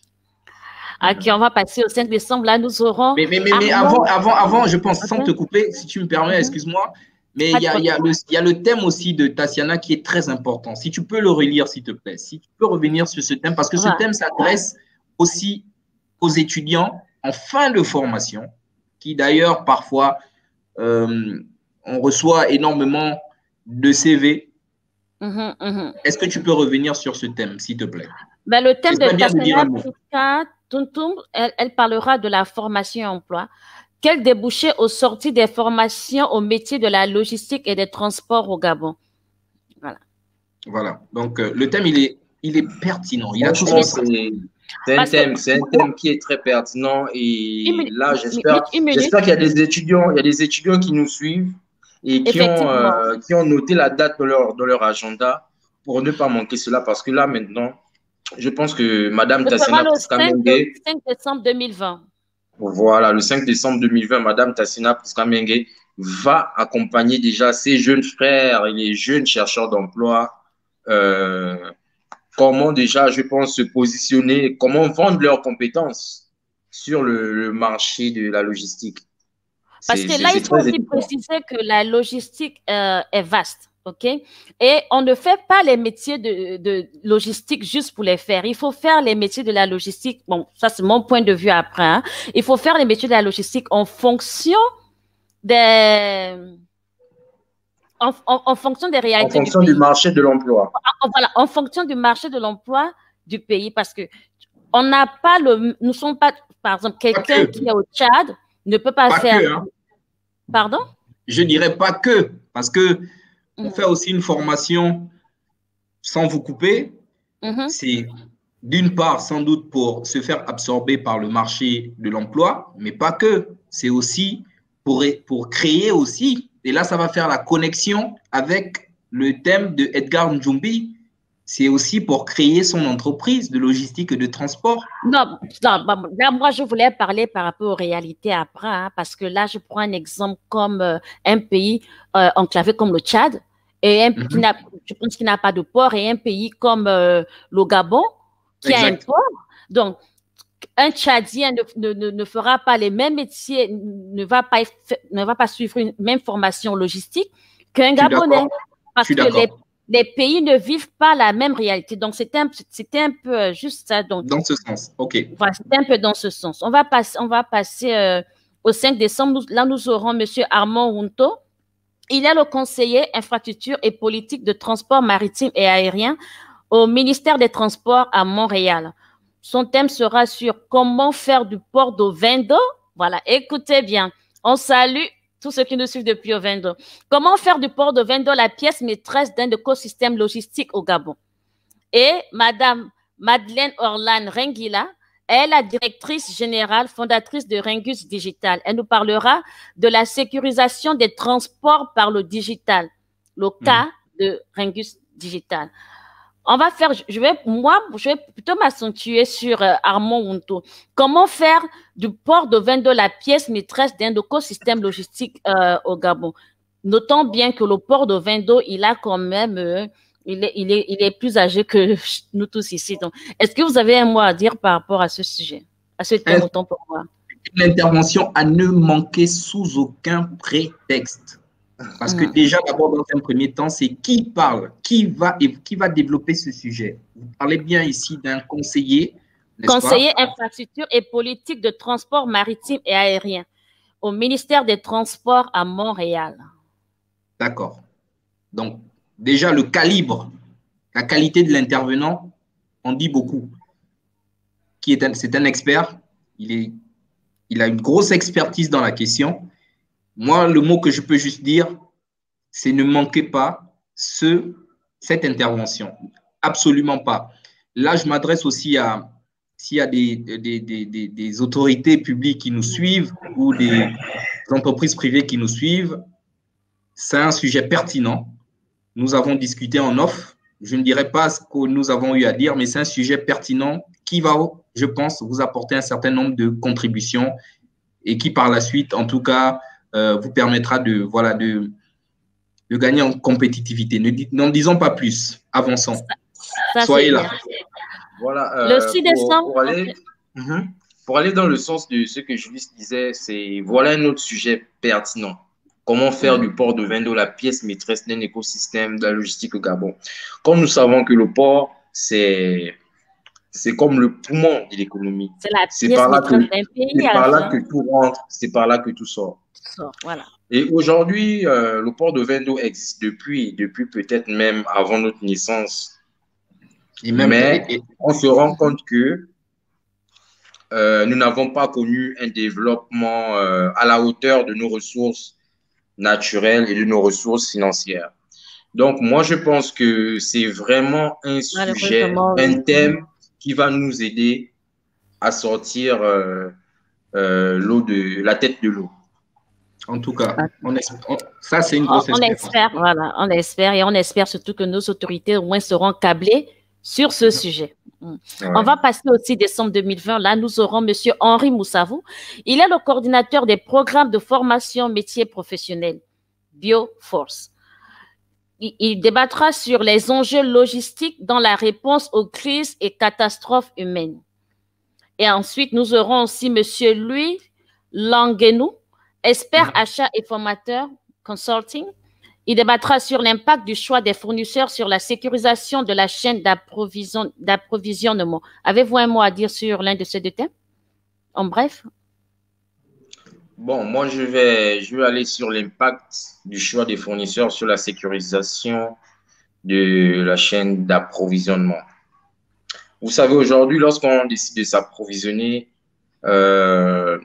Ok, on va passer au cinq décembre. Là, nous aurons… Mais, mais, mais, mais avant, avant, avant, je pense, sans te couper, si tu me permets, excuse-moi, mais il y, a, il, y a le, il y a le thème aussi de Tatiana qui est très important. Si tu peux le relire, s'il te plaît. Si tu peux revenir sur ce thème, parce que ce ouais. thème s'adresse aussi aux étudiants en fin de formation, qui d'ailleurs, parfois, euh, on reçoit énormément de C V. Mmh, mmh. Est-ce que tu peux revenir sur ce thème, s'il te plaît? Ben, le thème de Tatiana Tuntum, elle, elle parlera de la formation et emploi. Quel débouché aux sorties des formations au métier de la logistique et des transports au Gabon? Voilà. Voilà. Donc, euh, le thème, il est, il est pertinent. Il a Franchement, c'est un thème, c'est un thème qui est très pertinent. Et minute, là, j'espère qu'il y a des étudiants, il y a des étudiants qui nous suivent et qui ont, euh, qui ont noté la date de leur, de leur agenda pour ne pas manquer cela. Parce que là, maintenant, je pense que Madame Tassina Priscamenge… cinq décembre deux mille vingt. Voilà, le cinq décembre deux mille vingt, Madame Tassina Priscamenge va accompagner déjà ses jeunes frères et les jeunes chercheurs d'emploi. Euh, comment déjà, je pense, se positionner, comment vendre leurs compétences sur le, le marché de la logistique. Parce que là, il faut aussi préciser que la logistique euh, est vaste, OK? Et on ne fait pas les métiers de, de logistique juste pour les faire. Il faut faire les métiers de la logistique. Bon, ça, c'est mon point de vue après. Hein. Il faut faire les métiers de la logistique en fonction des… En, en, en fonction des réalités. En fonction du, du marché de l'emploi. Voilà, en fonction du marché de l'emploi du pays. Parce que on n'a pas le… Nous ne sommes pas… Par exemple, quelqu'un qui est au Tchad ne peut pas, pas faire… Que, hein. Pardon? Je ne dirais pas que, parce que on mmh. fait aussi une formation, sans vous couper, mmh. c'est d'une part sans doute pour se faire absorber par le marché de l'emploi, mais pas que, c'est aussi pour, pour créer aussi, et là ça va faire la connexion avec le thème de Edgar Njumbi, c'est aussi pour créer son entreprise de logistique et de transport. Non, non, là, moi, je voulais parler par rapport aux réalités après, hein, parce que là, je prends un exemple comme euh, un pays euh, enclavé comme le Tchad, et un, mm-hmm. qui n'a, je pense qu'il n'a pas de port, et un pays comme euh, le Gabon, qui exact. A un port. Donc, un Tchadien ne, ne, ne fera pas les mêmes métiers, ne va pas, ne va pas suivre une même formation logistique qu'un Gabonais. Parce que les Les pays ne vivent pas la même réalité. Donc, c'était un, c'était un peu juste ça. Donc, dans ce sens, OK. Voilà, c'était un peu dans ce sens. On va passer, on va passer euh, au cinq décembre. Là, nous aurons M. Armand Wunto. Il est le conseiller infrastructure et politique de transport maritime et aérien au ministère des Transports à Montréal. Son thème sera sur comment faire du port de Vendo Voilà, écoutez bien. On salue tous ceux qui nous suivent depuis Ovendo. Comment faire du port d'Ovendo la pièce maîtresse d'un écosystème logistique au Gabon? Et Madame Madeleine Orlan Rengila est la directrice générale fondatrice de Rengus Digital. Elle nous parlera de la sécurisation des transports par le digital, le cas mmh. de Rengus Digital. On va faire, je vais, moi, je vais plutôt m'accentuer sur euh, Armand Wunto. Comment faire du port d'Ovendo la pièce maîtresse d'un écosystème logistique euh, au Gabon? Notons bien que le port d'Ovendo, il a quand même, euh, il, est, il, est, il est plus âgé que nous tous ici. Donc, est-ce que vous avez un mot à dire par rapport à ce sujet, à ce thème, autant pour moi? L'intervention à ne manquer sous aucun prétexte. Parce que déjà, d'abord, dans un premier temps, c'est qui parle, qui va, qui va développer ce sujet. Vous parlez bien ici d'un conseiller. Conseiller infrastructure et politique de transport maritime et aérien au ministère des Transports à Montréal. D'accord. Donc, déjà, le calibre, la qualité de l'intervenant, on dit beaucoup. C'est un expert, il, est, il a une grosse expertise dans la question. Moi, le mot que je peux juste dire, c'est ne manquez pas ce, cette intervention. Absolument pas. Là, je m'adresse aussi à, s'il y a des, des, des, des, des autorités publiques qui nous suivent ou des entreprises privées qui nous suivent, c'est un sujet pertinent. Nous avons discuté en off. Je ne dirais pas ce que nous avons eu à dire, mais c'est un sujet pertinent qui va, je pense, vous apporter un certain nombre de contributions et qui, par la suite, en tout cas, Euh, vous permettra de, voilà, de, de gagner en compétitivité. N'en disons pas plus. Avançons. Ça, ça Soyez là. Voilà. Euh, le six décembre. Pour, pour, aller, okay. mm-hmm, pour aller dans le sens de ce que Julie disait, c'est voilà un autre sujet pertinent. Comment faire mm-hmm. du port d'Ovendo la pièce maîtresse d'un écosystème de la logistique au Gabon? Comme nous savons que le port, c'est c'est comme le poumon de l'économie. C'est par là que, c'est par là que tout rentre, c'est par là que tout sort. Voilà. Et aujourd'hui, euh, le port d'Ovendo existe depuis, depuis peut-être même avant notre naissance. Et même, Mais et, et, on se rend compte que euh, nous n'avons pas connu un développement euh, à la hauteur de nos ressources naturelles et de nos ressources financières. Donc, moi, je pense que c'est vraiment un sujet, un thème qui va nous aider à sortir euh, euh, l'eau de la tête de l'eau. En tout cas, on espère, on, ça c'est une grosse on, on espère, voilà, on espère et on espère surtout que nos autorités au moins seront câblées sur ce mmh. sujet. Mmh. Ouais. On va passer au six décembre deux mille vingt. Là, nous aurons M. Henri Moussavou. Il est le coordinateur des programmes de formation métiers professionnels, Bioforce. Il, il débattra sur les enjeux logistiques dans la réponse aux crises et catastrophes humaines. Et ensuite, nous aurons aussi M. Louis Languenou, expert achat et formateur consulting. Il débattra sur l'impact du choix des fournisseurs sur la sécurisation de la chaîne d'approvision, d'approvisionnement. Avez-vous un mot à dire sur l'un de ces deux thèmes? En bref. Bon, moi, je vais, je vais aller sur l'impact du choix des fournisseurs sur la sécurisation de la chaîne d'approvisionnement. Vous savez, aujourd'hui, lorsqu'on décide de s'approvisionner, euh,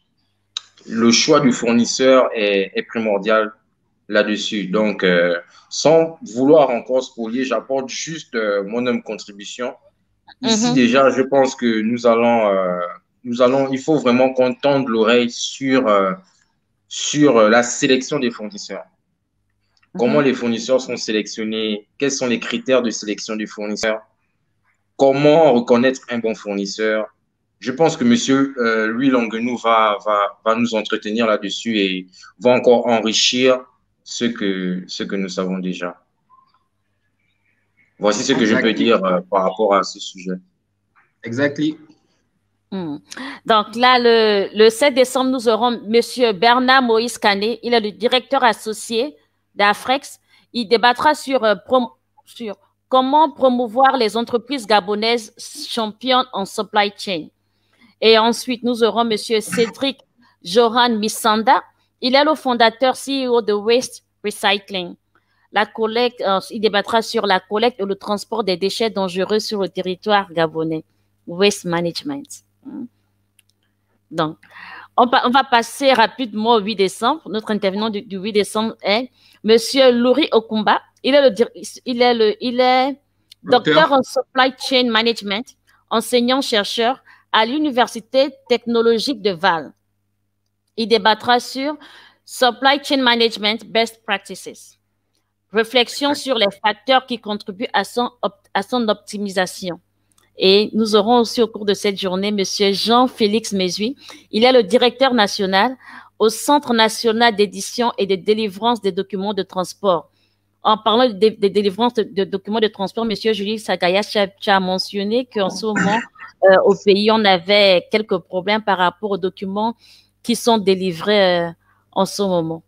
le choix du fournisseur est, est primordial là-dessus. Donc, euh, sans vouloir encore spolier, j'apporte juste euh, mon humble contribution. Ici, mm-hmm. déjà, je pense que nous allons, euh, nous allons, il faut vraiment qu'on tende l'oreille sur, euh, sur la sélection des fournisseurs. Mm-hmm. Comment les fournisseurs sont sélectionnés? Quels sont les critères de sélection du fournisseur? Comment reconnaître un bon fournisseur? Je pense que M. Euh, Louis Languenou va, va, va nous entretenir là-dessus et va encore enrichir ce que, ce que nous savons déjà. Voici ce que exactly. je peux dire euh, par rapport à ce sujet. Exactement. Hmm. Donc là, le, le sept décembre, nous aurons M. Bernard Moïse Canet. Il est le directeur associé d'Afrex. Il débattra sur, euh, prom sur comment promouvoir les entreprises gabonaises championnes en supply chain. Et ensuite, nous aurons M. Cédric Joran Missanda. Il est le fondateur C E O de Waste Recycling. La collecte, euh, il débattra sur la collecte et le transport des déchets dangereux sur le territoire gabonais. Waste Management. Donc, on, on va passer rapidement au huit décembre. Notre intervenant du, du huit décembre est Monsieur Louri Okumba. Il est, le, il est, le, il est docteur. docteur en Supply Chain Management, enseignant-chercheur à l'Université technologique de Val. Il débattra sur Supply Chain Management Best Practices. Réflexion sur les facteurs qui contribuent à son, à son optimisation. Et nous aurons aussi au cours de cette journée M. Jean-Félix Mézui. Il est le directeur national au Centre national d'édition et de délivrance des documents de transport. En parlant de, de délivrance de, de documents de transport, M. Julie Sagaya a mentionné qu'en ce moment, euh, au pays, on avait quelques problèmes par rapport aux documents qui sont délivrés euh, en ce moment.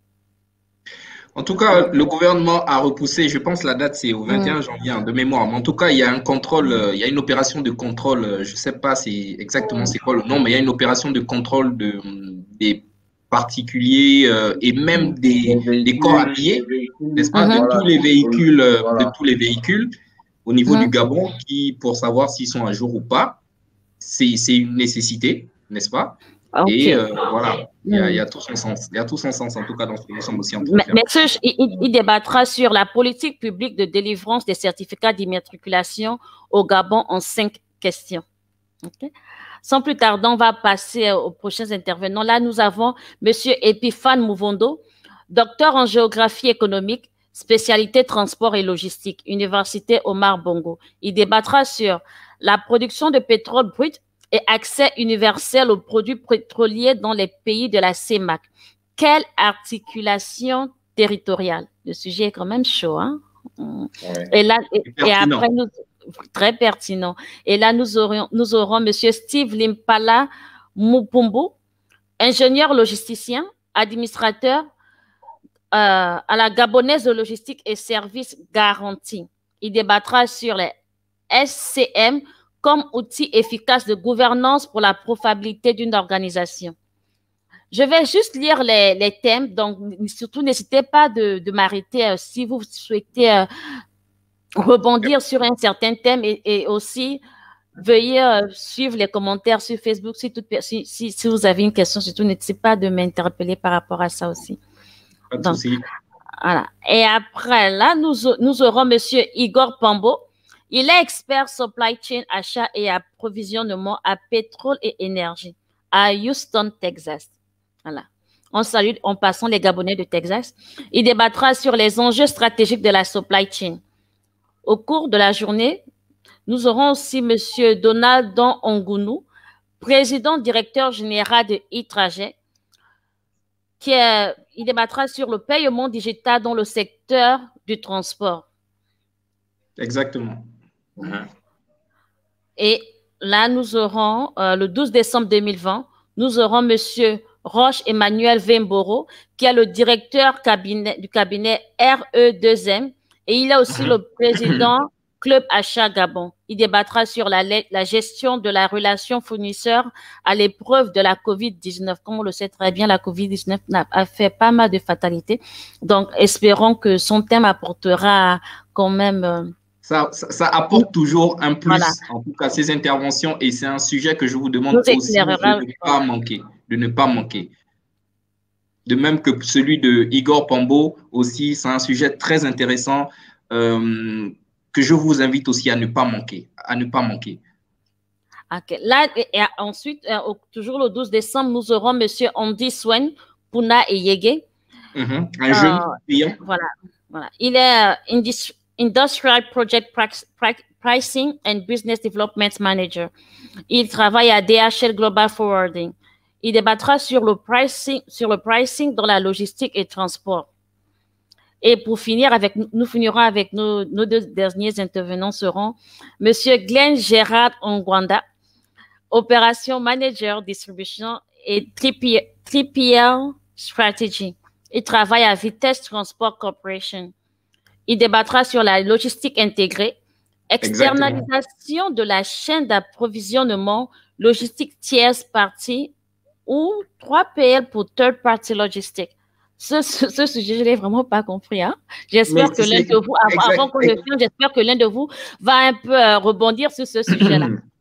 En tout cas, le gouvernement a repoussé, je pense la date c'est au vingt et un janvier hein, de mémoire, mais en tout cas, il y a un contrôle, il y a une opération de contrôle, je ne sais pas c'est exactement c'est quoi le nom, mais il y a une opération de contrôle de, des particuliers euh, et même des, des corps habillés, n'est-ce pas, de tous les véhicules, de tous les véhicules au niveau du Gabon, qui pour savoir s'ils sont à jour ou pas, c'est une nécessité, n'est-ce pas? Okay. Et euh, voilà, il y, a, il y a tout son sens. Il y a tout son sens, en tout cas, dans ce que nous sommes aussi en train de faire. Mais ce, il, il débattra sur la politique publique de délivrance des certificats d'immatriculation au Gabon en cinq questions. Okay. Sans plus tarder, on va passer aux prochains intervenants. Là, nous avons M. Epiphane Mouvondo, docteur en géographie économique, spécialité transport et logistique, Université Omar Bongo. Il débattra sur la production de pétrole brut et accès universel aux produits pétroliers dans les pays de la C E M A C. Quelle articulation territoriale? Le sujet est quand même chaud, hein? Ouais. Et là, et, et après, nous, très pertinent. Et là, nous aurons, nous aurons M. Steve Limpala Mupumbu, ingénieur logisticien, administrateur euh, à la Gabonaise de logistique et services garantis. Il débattra sur les S C M comme outil efficace de gouvernance pour la profitabilité d'une organisation. Je vais juste lire les, les thèmes, donc surtout n'hésitez pas de, de m'arrêter euh, si vous souhaitez euh, rebondir sur un certain thème et, et aussi veuillez euh, suivre les commentaires sur Facebook si, toute, si, si, si vous avez une question, surtout n'hésitez pas de m'interpeller par rapport à ça aussi. Pas de souci. Voilà. Et après là, nous, nous aurons M. Igor Pambo. Il est expert supply chain, achat et approvisionnement à pétrole et énergie à Houston, Texas. Voilà. On salue en passant les Gabonais de Texas. Il débattra sur les enjeux stratégiques de la supply chain. Au cours de la journée, nous aurons aussi M. Donald Don Ongounou, président directeur général de e-Trajet, qui est, il débattra sur le paiement digital dans le secteur du transport. Exactement. Mmh. Et là, nous aurons, euh, le douze décembre deux mille vingt, nous aurons M. Roche Emmanuel Vemboro, qui est le directeur cabinet, du cabinet R E deux M, et il est aussi mmh. le président Club Achat Gabon. Il débattra sur la, la gestion de la relation fournisseur à l'épreuve de la COVID dix-neuf. Comme on le sait très bien, la COVID dix-neuf a fait pas mal de fatalités. Donc, espérons que son thème apportera quand même... Euh, Ça, ça, ça apporte toujours un plus, voilà. En tout cas, ces interventions, et c'est un sujet que je vous demande aussi de ne pas manquer, de ne pas manquer. De même que celui de Igor Pambo aussi, c'est un sujet très intéressant euh, que je vous invite aussi à ne pas manquer, à ne pas manquer. Okay. Là, et, et ensuite, euh, toujours le douze décembre, nous aurons M. Andy Swen, Puna et Yege. Mm-hmm. Un euh, jeune client. Voilà, voilà. Il est euh, industri Industrial Project Pricing and Business Development Manager. Il travaille à D H L Global Forwarding. Il débattra sur le pricing, sur le pricing dans la logistique et transport. Et pour finir, avec, nous finirons avec nos, nos deux derniers intervenants seront M. Glenn Gérard Ongwanda, Opération Manager Distribution et trois P L Strategy. Il travaille à Vitesse Transport Corporation. Il débattra sur la logistique intégrée, externalisation Exactement. de la chaîne d'approvisionnement, logistique tierce partie ou trois P L pour third party logistique. Ce, ce, ce sujet, je ne l'ai vraiment pas compris. Hein? J'espère que l'un de vous, avant, avant qu'on le finisse, j'espère que l'un de vous va un peu euh, rebondir sur ce sujet-là.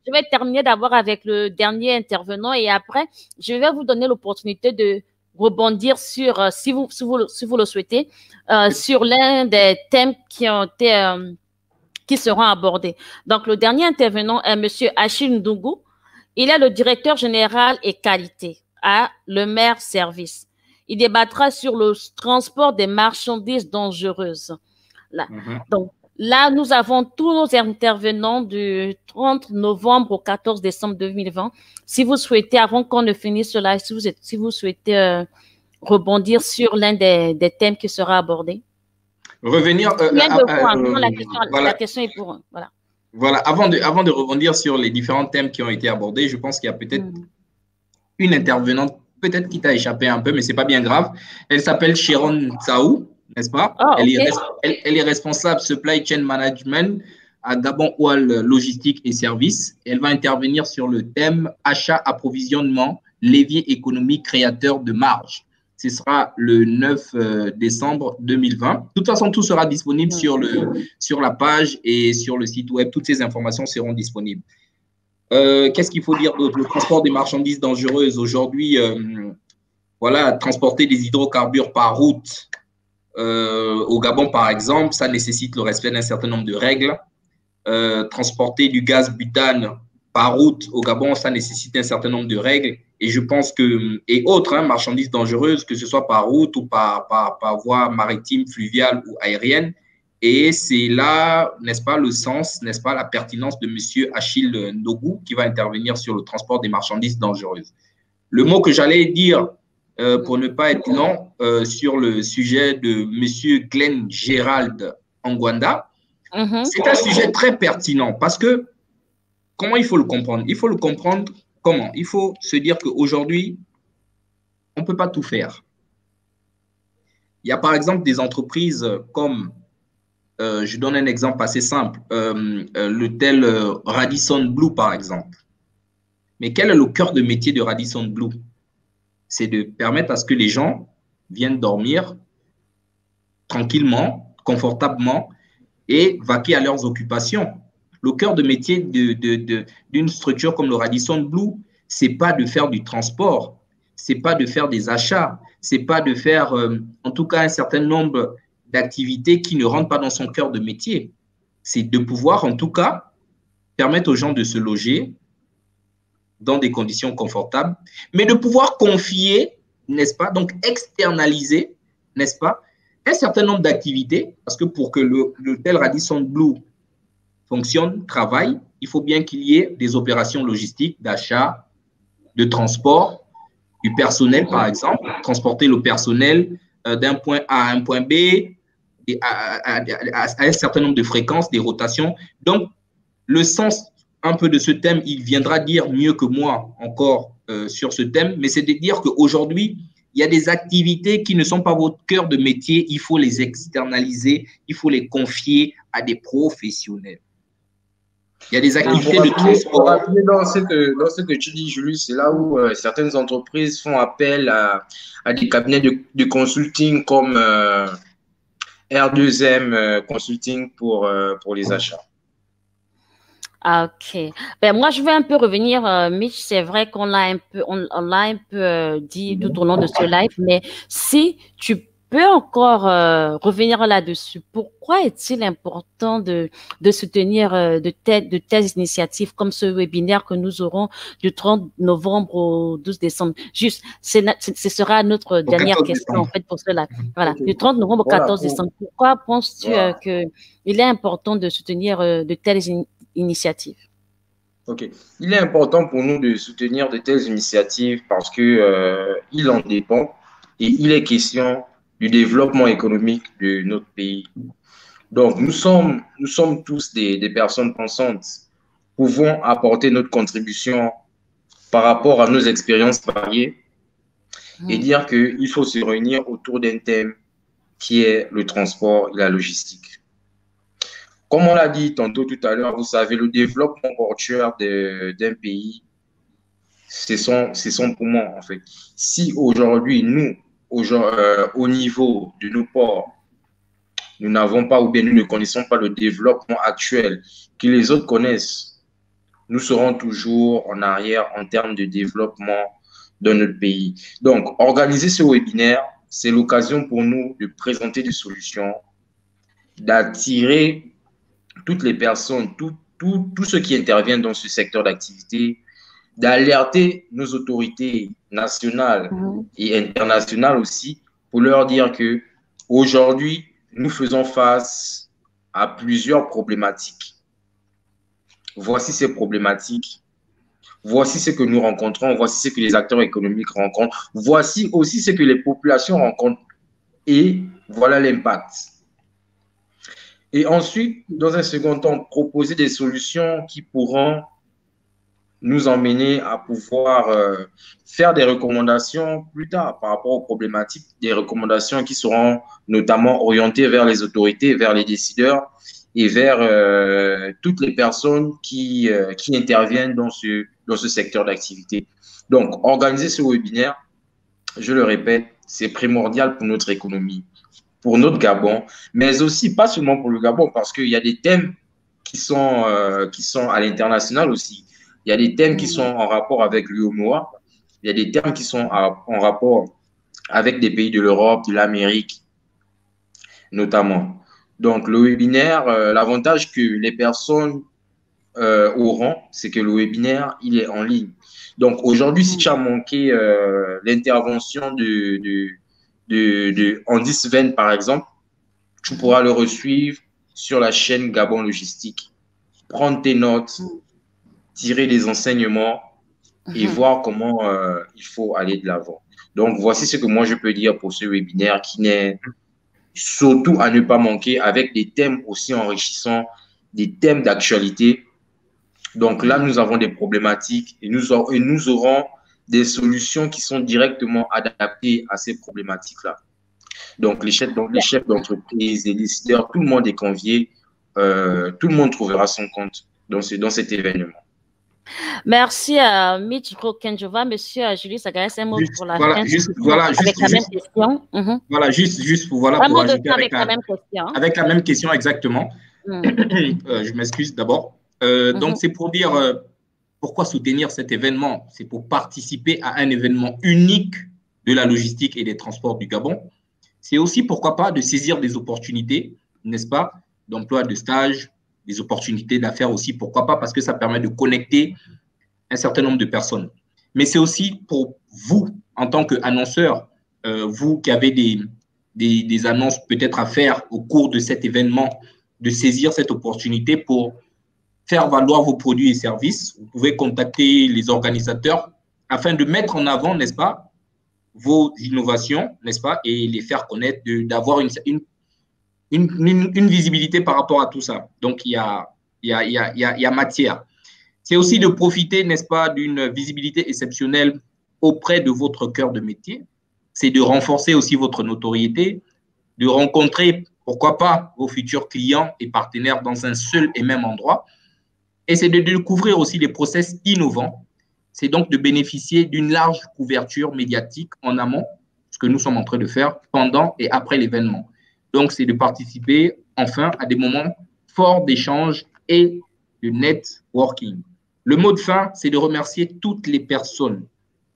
je vais terminer d'abord avec le dernier intervenant et après, je vais vous donner l'opportunité de rebondir sur, euh, si, vous, si, vous, si vous le souhaitez, euh, sur l'un des thèmes qui ont été, euh, qui seront abordés. Donc, le dernier intervenant est M. Achille Ndougou. Il est le directeur général et qualité à Le Maire Service. Il débattra sur le transport des marchandises dangereuses. Là. Mm-hmm. Donc, là, nous avons tous nos intervenants du trente novembre au quatorze décembre deux mille vingt. Si vous souhaitez, avant qu'on ne finisse cela, si vous, êtes, si vous souhaitez euh, rebondir sur l'un des, des thèmes qui sera abordé. Revenir. Euh, euh, à, à, non, la, question, voilà. la question est pour. Voilà. Voilà. Avant de, avant de rebondir sur les différents thèmes qui ont été abordés, je pense qu'il y a peut-être mm. une intervenante, peut-être qui t'a échappé un peu, mais ce n'est pas bien grave. Elle s'appelle Sharon Tsaou, n'est-ce pas? Oh, elle, okay. est, elle, elle est responsable Supply Chain Management à Gabon Oil Logistique et Services. Elle va intervenir sur le thème achat, approvisionnement, levier économique créateur de marge. Ce sera le neuf décembre deux mille vingt. De toute façon, tout sera disponible sur, le, sur la page et sur le site web. Toutes ces informations seront disponibles. Euh, Qu'est-ce qu'il faut dire d'autre? Le transport des marchandises dangereuses. Aujourd'hui, euh, voilà, transporter des hydrocarbures par route euh, au Gabon, par exemple, ça nécessite le respect d'un certain nombre de règles. Euh, transporter du gaz butane par route au Gabon, ça nécessite un certain nombre de règles. Et je pense que, et autres hein, marchandises dangereuses, que ce soit par route ou par, par, par voie maritime, fluviale ou aérienne. Et c'est là, n'est-ce pas, le sens, n'est-ce pas, la pertinence de M. Achille Ndougou qui va intervenir sur le transport des marchandises dangereuses. Le mot que j'allais dire, euh, pour ne pas être long, euh, sur le sujet de M. Glenn Gérald Angwanda, mm-hmm. c'est un sujet très pertinent parce que, comment il faut le comprendre? Il faut le comprendre comment? Il faut se dire qu'aujourd'hui, on ne peut pas tout faire. Il y a par exemple des entreprises comme, euh, je donne un exemple assez simple, euh, euh, le tel euh, Radisson Blu par exemple. Mais quel est le cœur de métier de Radisson Blu? C'est de permettre à ce que les gens viennent dormir tranquillement, confortablement et vaquer à leurs occupations. Le cœur de métier d'une de, de, de, structure comme le Radisson Blu, ce n'est pas de faire du transport, ce n'est pas de faire des achats, ce n'est pas de faire, euh, en tout cas, un certain nombre d'activités qui ne rentrent pas dans son cœur de métier. C'est de pouvoir, en tout cas, permettre aux gens de se loger dans des conditions confortables, mais de pouvoir confier, n'est-ce pas, donc externaliser, n'est-ce pas, un certain nombre d'activités, parce que pour que le, le tel Radisson Blu fonctionne, travaille, il faut bien qu'il y ait des opérations logistiques, d'achat, de transport, du personnel, par exemple, transporter le personnel euh, d'un point A à un point B, et à, à, à, à un certain nombre de fréquences, des rotations. Donc, le sens un peu de ce thème, il viendra dire mieux que moi encore euh, sur ce thème, mais c'est de dire qu'aujourd'hui, il y a des activités qui ne sont pas votre cœur de métier, il faut les externaliser, il faut les confier à des professionnels. Il y a des activités de transport. Dans ce, que, dans ce que tu dis, Julius, c'est là où euh, certaines entreprises font appel à, à des cabinets de, de consulting comme euh, R deux M euh, Consulting pour, euh, pour les achats. Ok. Ben, moi, je vais un peu revenir, euh, Mitch. C'est vrai qu'on l'a un peu, on, on l'a un peu euh, dit tout au long de ce live, mais si tu peux encore euh, revenir là-dessus, pourquoi est-il important de, de soutenir euh, de, telles, de telles initiatives comme ce webinaire que nous aurons du trente novembre au douze décembre? Juste, c'est, ce sera notre au dernière question en fait pour cela. Voilà, okay. Du trente novembre au quatorze voilà, décembre. Pourquoi penses-tu voilà. euh, que il est important de soutenir euh, de telles in initiatives? Ok, il est important pour nous de soutenir de telles initiatives parce que euh, il en dépend et il est question du développement économique de notre pays. Donc, nous sommes, nous sommes tous des, des personnes pensantes, pouvons apporter notre contribution par rapport à nos expériences variées mmh. et dire qu'il faut se réunir autour d'un thème qui est le transport et la logistique. Comme on l'a dit tantôt tout à l'heure, vous savez, le développement portuaire d'un pays, c'est son, son poumon en fait. Si aujourd'hui, nous, au, euh, au niveau de nos ports, nous n'avons pas ou bien nous ne connaissons pas le développement actuel que les autres connaissent, nous serons toujours en arrière en termes de développement de notre pays. Donc, organiser ce webinaire, c'est l'occasion pour nous de présenter des solutions, d'attirer toutes les personnes, tous tout, tout ceux qui interviennent dans ce secteur d'activité, d'alerter nos autorités nationales et internationales aussi pour leur dire que aujourd'hui, nous faisons face à plusieurs problématiques. Voici ces problématiques. Voici ce que nous rencontrons. Voici ce que les acteurs économiques rencontrent. Voici aussi ce que les populations rencontrent. Et voilà l'impact. Et ensuite, dans un second temps, proposer des solutions qui pourront nous emmener à pouvoir euh, faire des recommandations plus tard par rapport aux problématiques, des recommandations qui seront notamment orientées vers les autorités, vers les décideurs et vers euh, toutes les personnes qui, euh, qui interviennent dans ce, dans ce secteur d'activité. Donc, organiser ce webinaire, je le répète, c'est primordial pour notre économie, pour notre Gabon, mais aussi pas seulement pour le Gabon, parce qu'il y a des thèmes qui sont, euh, qui sont à l'international aussi. Il y a des thèmes qui sont en rapport avec l'U E M O A, il y a des thèmes qui sont à, en rapport avec des pays de l'Europe, de l'Amérique, notamment. Donc, le webinaire, euh, l'avantage que les personnes euh, auront, c'est que le webinaire, il est en ligne. Donc, aujourd'hui, si tu as manqué euh, l'intervention de, de, de, de Andis Ven, par exemple, tu pourras le resuivre sur la chaîne Gabon Logistique. Prendre tes notes, tirer des enseignements et mmh. voir comment euh, il faut aller de l'avant. Donc, voici ce que moi, je peux dire pour ce webinaire qui n'est surtout à ne pas manquer, avec des thèmes aussi enrichissants, des thèmes d'actualité. Donc là, nous avons des problématiques et nous, aurons, et nous aurons des solutions qui sont directement adaptées à ces problématiques-là. Donc, les chefs, donc, les chefs d'entreprise, les décideurs, tout le monde est convié, euh, tout le monde trouvera son compte dans, ce, dans cet événement. Merci à Mitch Kenjova. Monsieur Julie Sagayas, un mot juste, pour la voilà, fin. Juste, voilà, avec juste, la juste, même question. Mm-hmm. Voilà, juste, juste pour, voilà, pour ajouter avec, avec, la, la, même question. avec la même question exactement. Mm. euh, je m'excuse d'abord. Euh, mm-hmm. Donc, c'est pour dire euh, pourquoi soutenir cet événement. C'est pour participer à un événement unique de la logistique et des transports du Gabon. C'est aussi, pourquoi pas, de saisir des opportunités, n'est-ce pas, d'emploi, de stage, des opportunités d'affaires aussi, pourquoi pas, parce que ça permet de connecter un certain nombre de personnes. Mais c'est aussi pour vous, en tant qu'annonceur, euh, vous qui avez des, des, des annonces peut-être à faire au cours de cet événement, de saisir cette opportunité pour faire valoir vos produits et services. Vous pouvez contacter les organisateurs afin de mettre en avant, n'est-ce pas, vos innovations, n'est-ce pas, et les faire connaître, d'avoir une, une, une, une visibilité par rapport à tout ça. Donc, il y a, il y a, il y a, il y a, il y a matière. C'est aussi de profiter, n'est-ce pas, d'une visibilité exceptionnelle auprès de votre cœur de métier. C'est de renforcer aussi votre notoriété, de rencontrer, pourquoi pas, vos futurs clients et partenaires dans un seul et même endroit. Et c'est de découvrir aussi les process innovants. C'est donc de bénéficier d'une large couverture médiatique en amont, ce que nous sommes en train de faire pendant et après l'événement. Donc, c'est de participer, enfin, à des moments forts d'échange et de networking. Le mot de fin, c'est de remercier toutes les personnes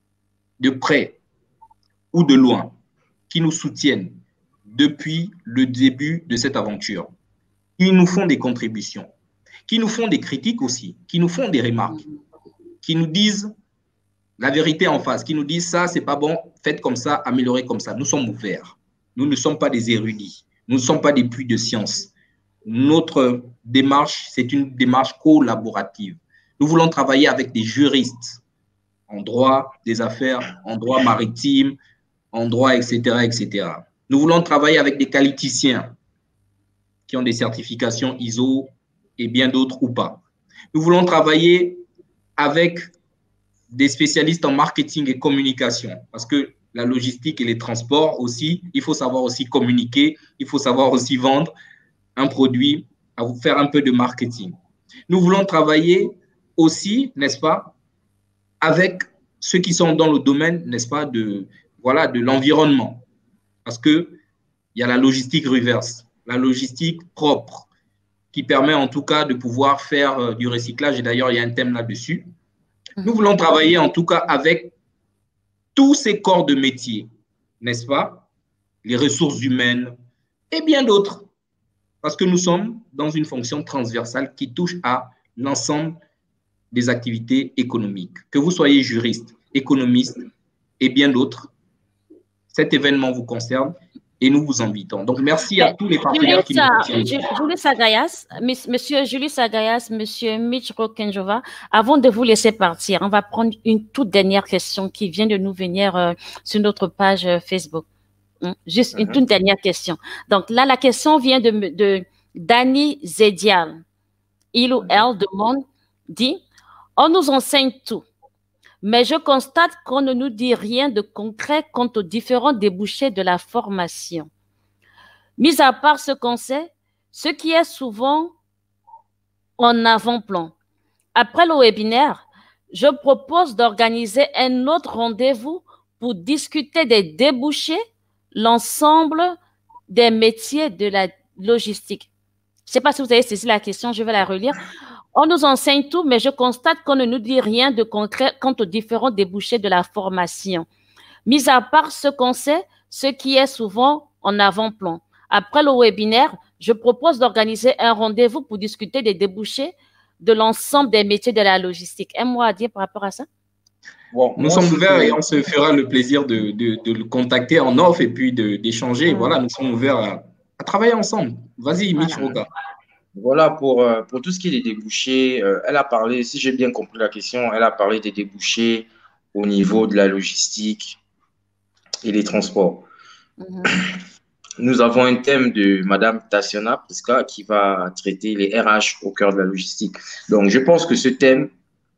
de près ou de loin qui nous soutiennent depuis le début de cette aventure, qui nous font des contributions, qui nous font des critiques aussi, qui nous font des remarques, qui nous disent la vérité en face, qui nous disent ça, c'est pas bon, faites comme ça, améliorez comme ça. Nous sommes ouverts. Nous ne sommes pas des érudits. Nous ne sommes pas des puits de science. Notre démarche, c'est une démarche collaborative. Nous voulons travailler avec des juristes en droit des affaires, en droit maritime, en droit, et cetera, et cetera. Nous voulons travailler avec des qualiticiens qui ont des certifications I S O et bien d'autres ou pas. Nous voulons travailler avec des spécialistes en marketing et communication parce que la logistique et les transports aussi, il faut savoir aussi communiquer, il faut savoir aussi vendre un produit, à vous faire un peu de marketing. Nous voulons travailler aussi, n'est-ce pas, avec ceux qui sont dans le domaine, n'est-ce pas, de, voilà, de l'environnement. Parce qu'il y a la logistique reverse, la logistique propre, qui permet en tout cas de pouvoir faire euh, du recyclage. Et d'ailleurs, il y a un thème là-dessus. Nous voulons travailler en tout cas avec tous ces corps de métier, n'est-ce pas? Les ressources humaines et bien d'autres. Parce que nous sommes dans une fonction transversale qui touche à l'ensemble des activités économiques. Que vous soyez juriste, économiste et bien d'autres, cet événement vous concerne et nous vous invitons. Donc, merci à tous les partenaires qui nous soutiennent. Julius Agayas, Monsieur Julius Agayas, Monsieur Mitch Rokenjova, avant de vous laisser partir, on va prendre une toute dernière question qui vient de nous venir euh, sur notre page euh, Facebook. Hum, juste une uh-huh. toute dernière question. Donc là, la question vient de, de Dani Zedial. Il ou elle demande, dit, on nous enseigne tout. Mais je constate qu'on ne nous dit rien de concret quant aux différents débouchés de la formation. Mis à part ce qu'on sait, ce qui est souvent en avant-plan. Après le webinaire, je propose d'organiser un autre rendez-vous pour discuter des débouchés, l'ensemble des métiers de la logistique. Je ne sais pas si vous avez saisi la question, je vais la relire. On nous enseigne tout, mais je constate qu'on ne nous dit rien de concret quant aux différents débouchés de la formation. Mis à part ce qu'on sait, ce qui est souvent en avant-plan. Après le webinaire, je propose d'organiser un rendez-vous pour discuter des débouchés de l'ensemble des métiers de la logistique. Un mot à dire par rapport à ça? Bon, nous sommes ouverts et on se fera le plaisir de, de, de le contacter en off et puis d'échanger. Mmh. Voilà, nous sommes ouverts à, à travailler ensemble. Vas-y, voilà. Mitch Roka. Voilà, pour, pour tout ce qui est des débouchés, euh, elle a parlé, si j'ai bien compris la question, elle a parlé des débouchés au niveau de la logistique et des transports. Mm-hmm. Nous avons un thème de Madame Tassiana Priska qui va traiter les R H au cœur de la logistique. Donc, je pense que ce thème,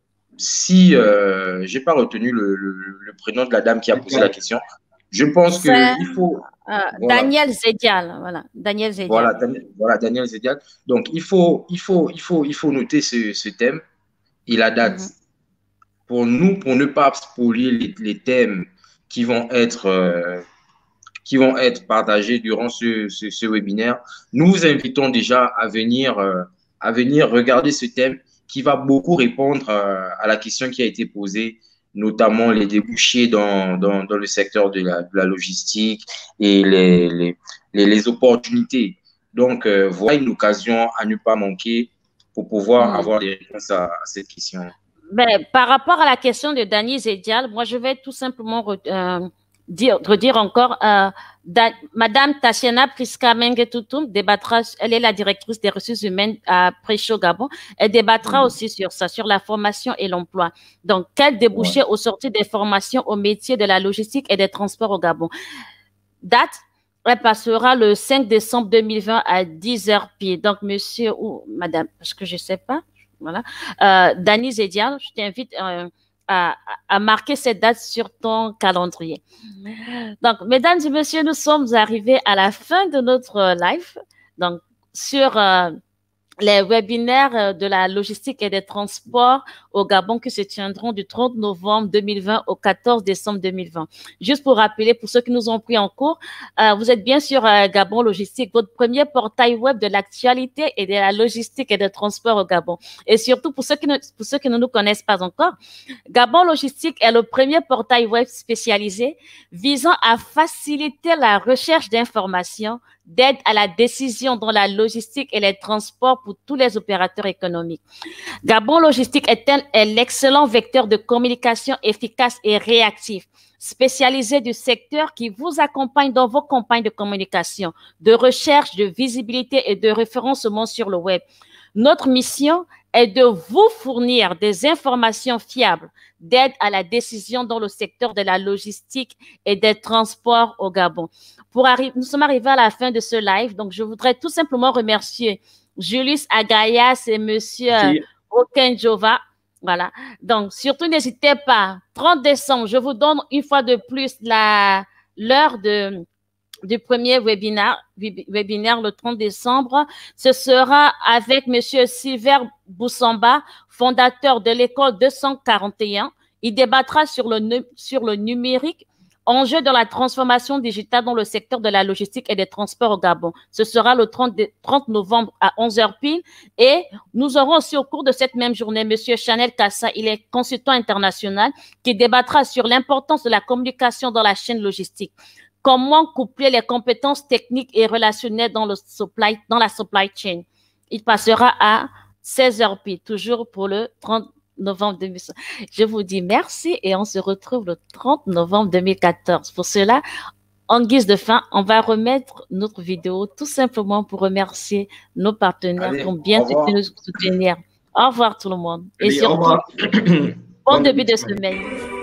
si euh, je n'ai pas retenu le, le, le prénom de la dame qui a posé la question, je pense qu'il faut… Euh, voilà. Daniel Zedial, voilà. Daniel Zedial. Voilà, Dan, voilà, Daniel Zedial. Donc, il faut, il faut, il faut, il faut noter ce, ce thème et la date. Mm-hmm. Pour nous, pour ne pas spolier les, les thèmes qui vont être, euh, qui vont être partagés durant ce, ce, ce webinaire, nous vous invitons déjà à venir, euh, à venir regarder ce thème qui va beaucoup répondre euh, à la question qui a été posée, notamment les débouchés dans, dans, dans le secteur de la, de la logistique et les, les, les, les opportunités. Donc, euh, voilà une occasion à ne pas manquer pour pouvoir mmh. avoir des réponses à, à cette question. Ben, par rapport à la question de Dani Zedial, moi, je vais tout simplement euh, dire, redire encore, euh, da, Madame Tassiana Priska Mengetutum débattra, elle est la directrice des ressources humaines à Préchaud Gabon, elle débattra mmh. aussi sur ça, sur la formation et l'emploi. Donc, quel débouché ouais. au sorti des formations au métier de la logistique et des transports au Gabon? Date, elle passera le cinq décembre deux mille vingt à dix heures pile. Donc, monsieur ou madame, parce que je ne sais pas, voilà, euh, Dani Zedial, je t'invite euh, À, à marquer cette date sur ton calendrier. Donc, mesdames et messieurs, nous sommes arrivés à la fin de notre live. Donc, sur euh, les webinaires de la logistique et des transports au Gabon qui se tiendront du trente novembre deux mille vingt au quatorze décembre deux mille vingt. Juste pour rappeler, pour ceux qui nous ont pris en cours, euh, vous êtes bien sur euh, Gabon Logistique, votre premier portail web de l'actualité et de la logistique et des transports au Gabon. Et surtout, pour ceux qui ne, pour ceux qui ne nous connaissent pas encore, Gabon Logistique est le premier portail web spécialisé visant à faciliter la recherche d'informations, d'aide à la décision dans la logistique et les transports pour tous les opérateurs économiques. Gabon Logistique est, un, est l'excellent vecteur de communication efficace et réactif, spécialisé du secteur qui vous accompagne dans vos campagnes de communication, de recherche, de visibilité et de référencement sur le web. Notre mission est de vous fournir des informations fiables d'aide à la décision dans le secteur de la logistique et des transports au Gabon. Pour arriver, nous sommes arrivés à la fin de ce live, donc je voudrais tout simplement remercier Julius Agayas et Monsieur oui. Rokenjova. Voilà. Donc, surtout, n'hésitez pas. trente décembre, je vous donne une fois de plus la, l'heure de, du premier webinaire, webinaire le trente décembre. Ce sera avec Monsieur Silver Boussamba, fondateur de l'école deux cent quarante et un. Il débattra sur le, sur le numérique Enjeu de la transformation digitale dans le secteur de la logistique et des transports au Gabon. Ce sera le trente novembre à onze heures pile. Et nous aurons aussi au cours de cette même journée M. Chanel Kassa, il est consultant international, qui débattra sur l'importance de la communication dans la chaîne logistique. Comment coupler les compétences techniques et relationnelles dans, le supply, dans la supply chain. Il passera à seize heures pile, toujours pour le trente novembre deux mille. Je vous dis merci et on se retrouve le trente novembre deux mille quatorze. Pour cela, en guise de fin, on va remettre notre vidéo tout simplement pour remercier nos partenaires qui ont bien nous soutenir. Au revoir tout le monde. Et Allez, surtout, bon, bon début de semaine.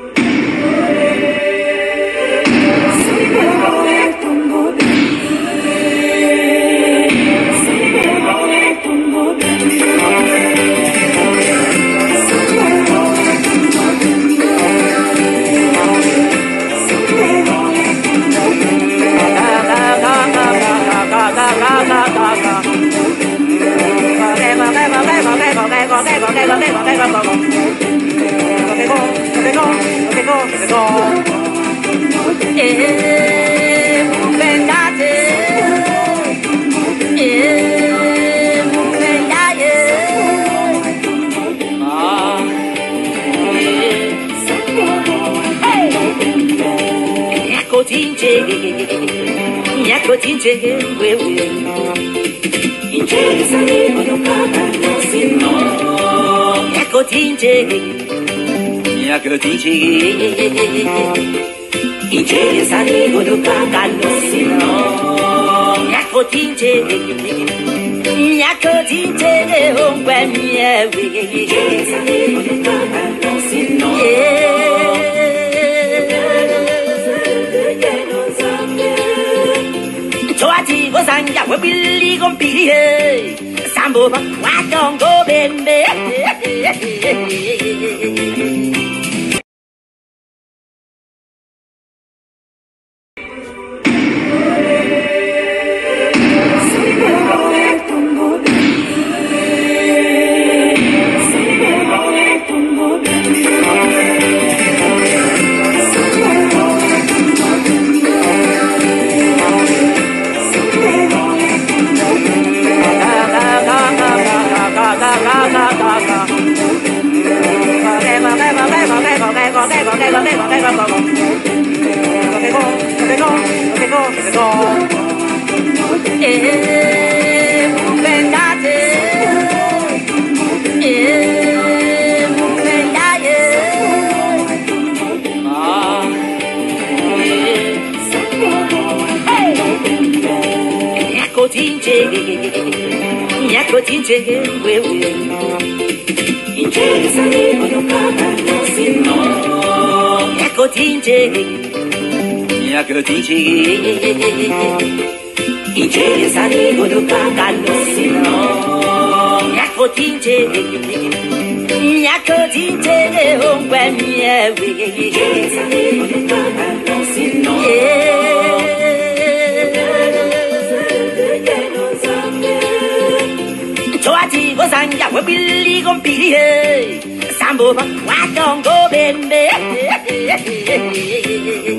Sambo ba wa don't go bembe. Sambo ba wa don't go bembe.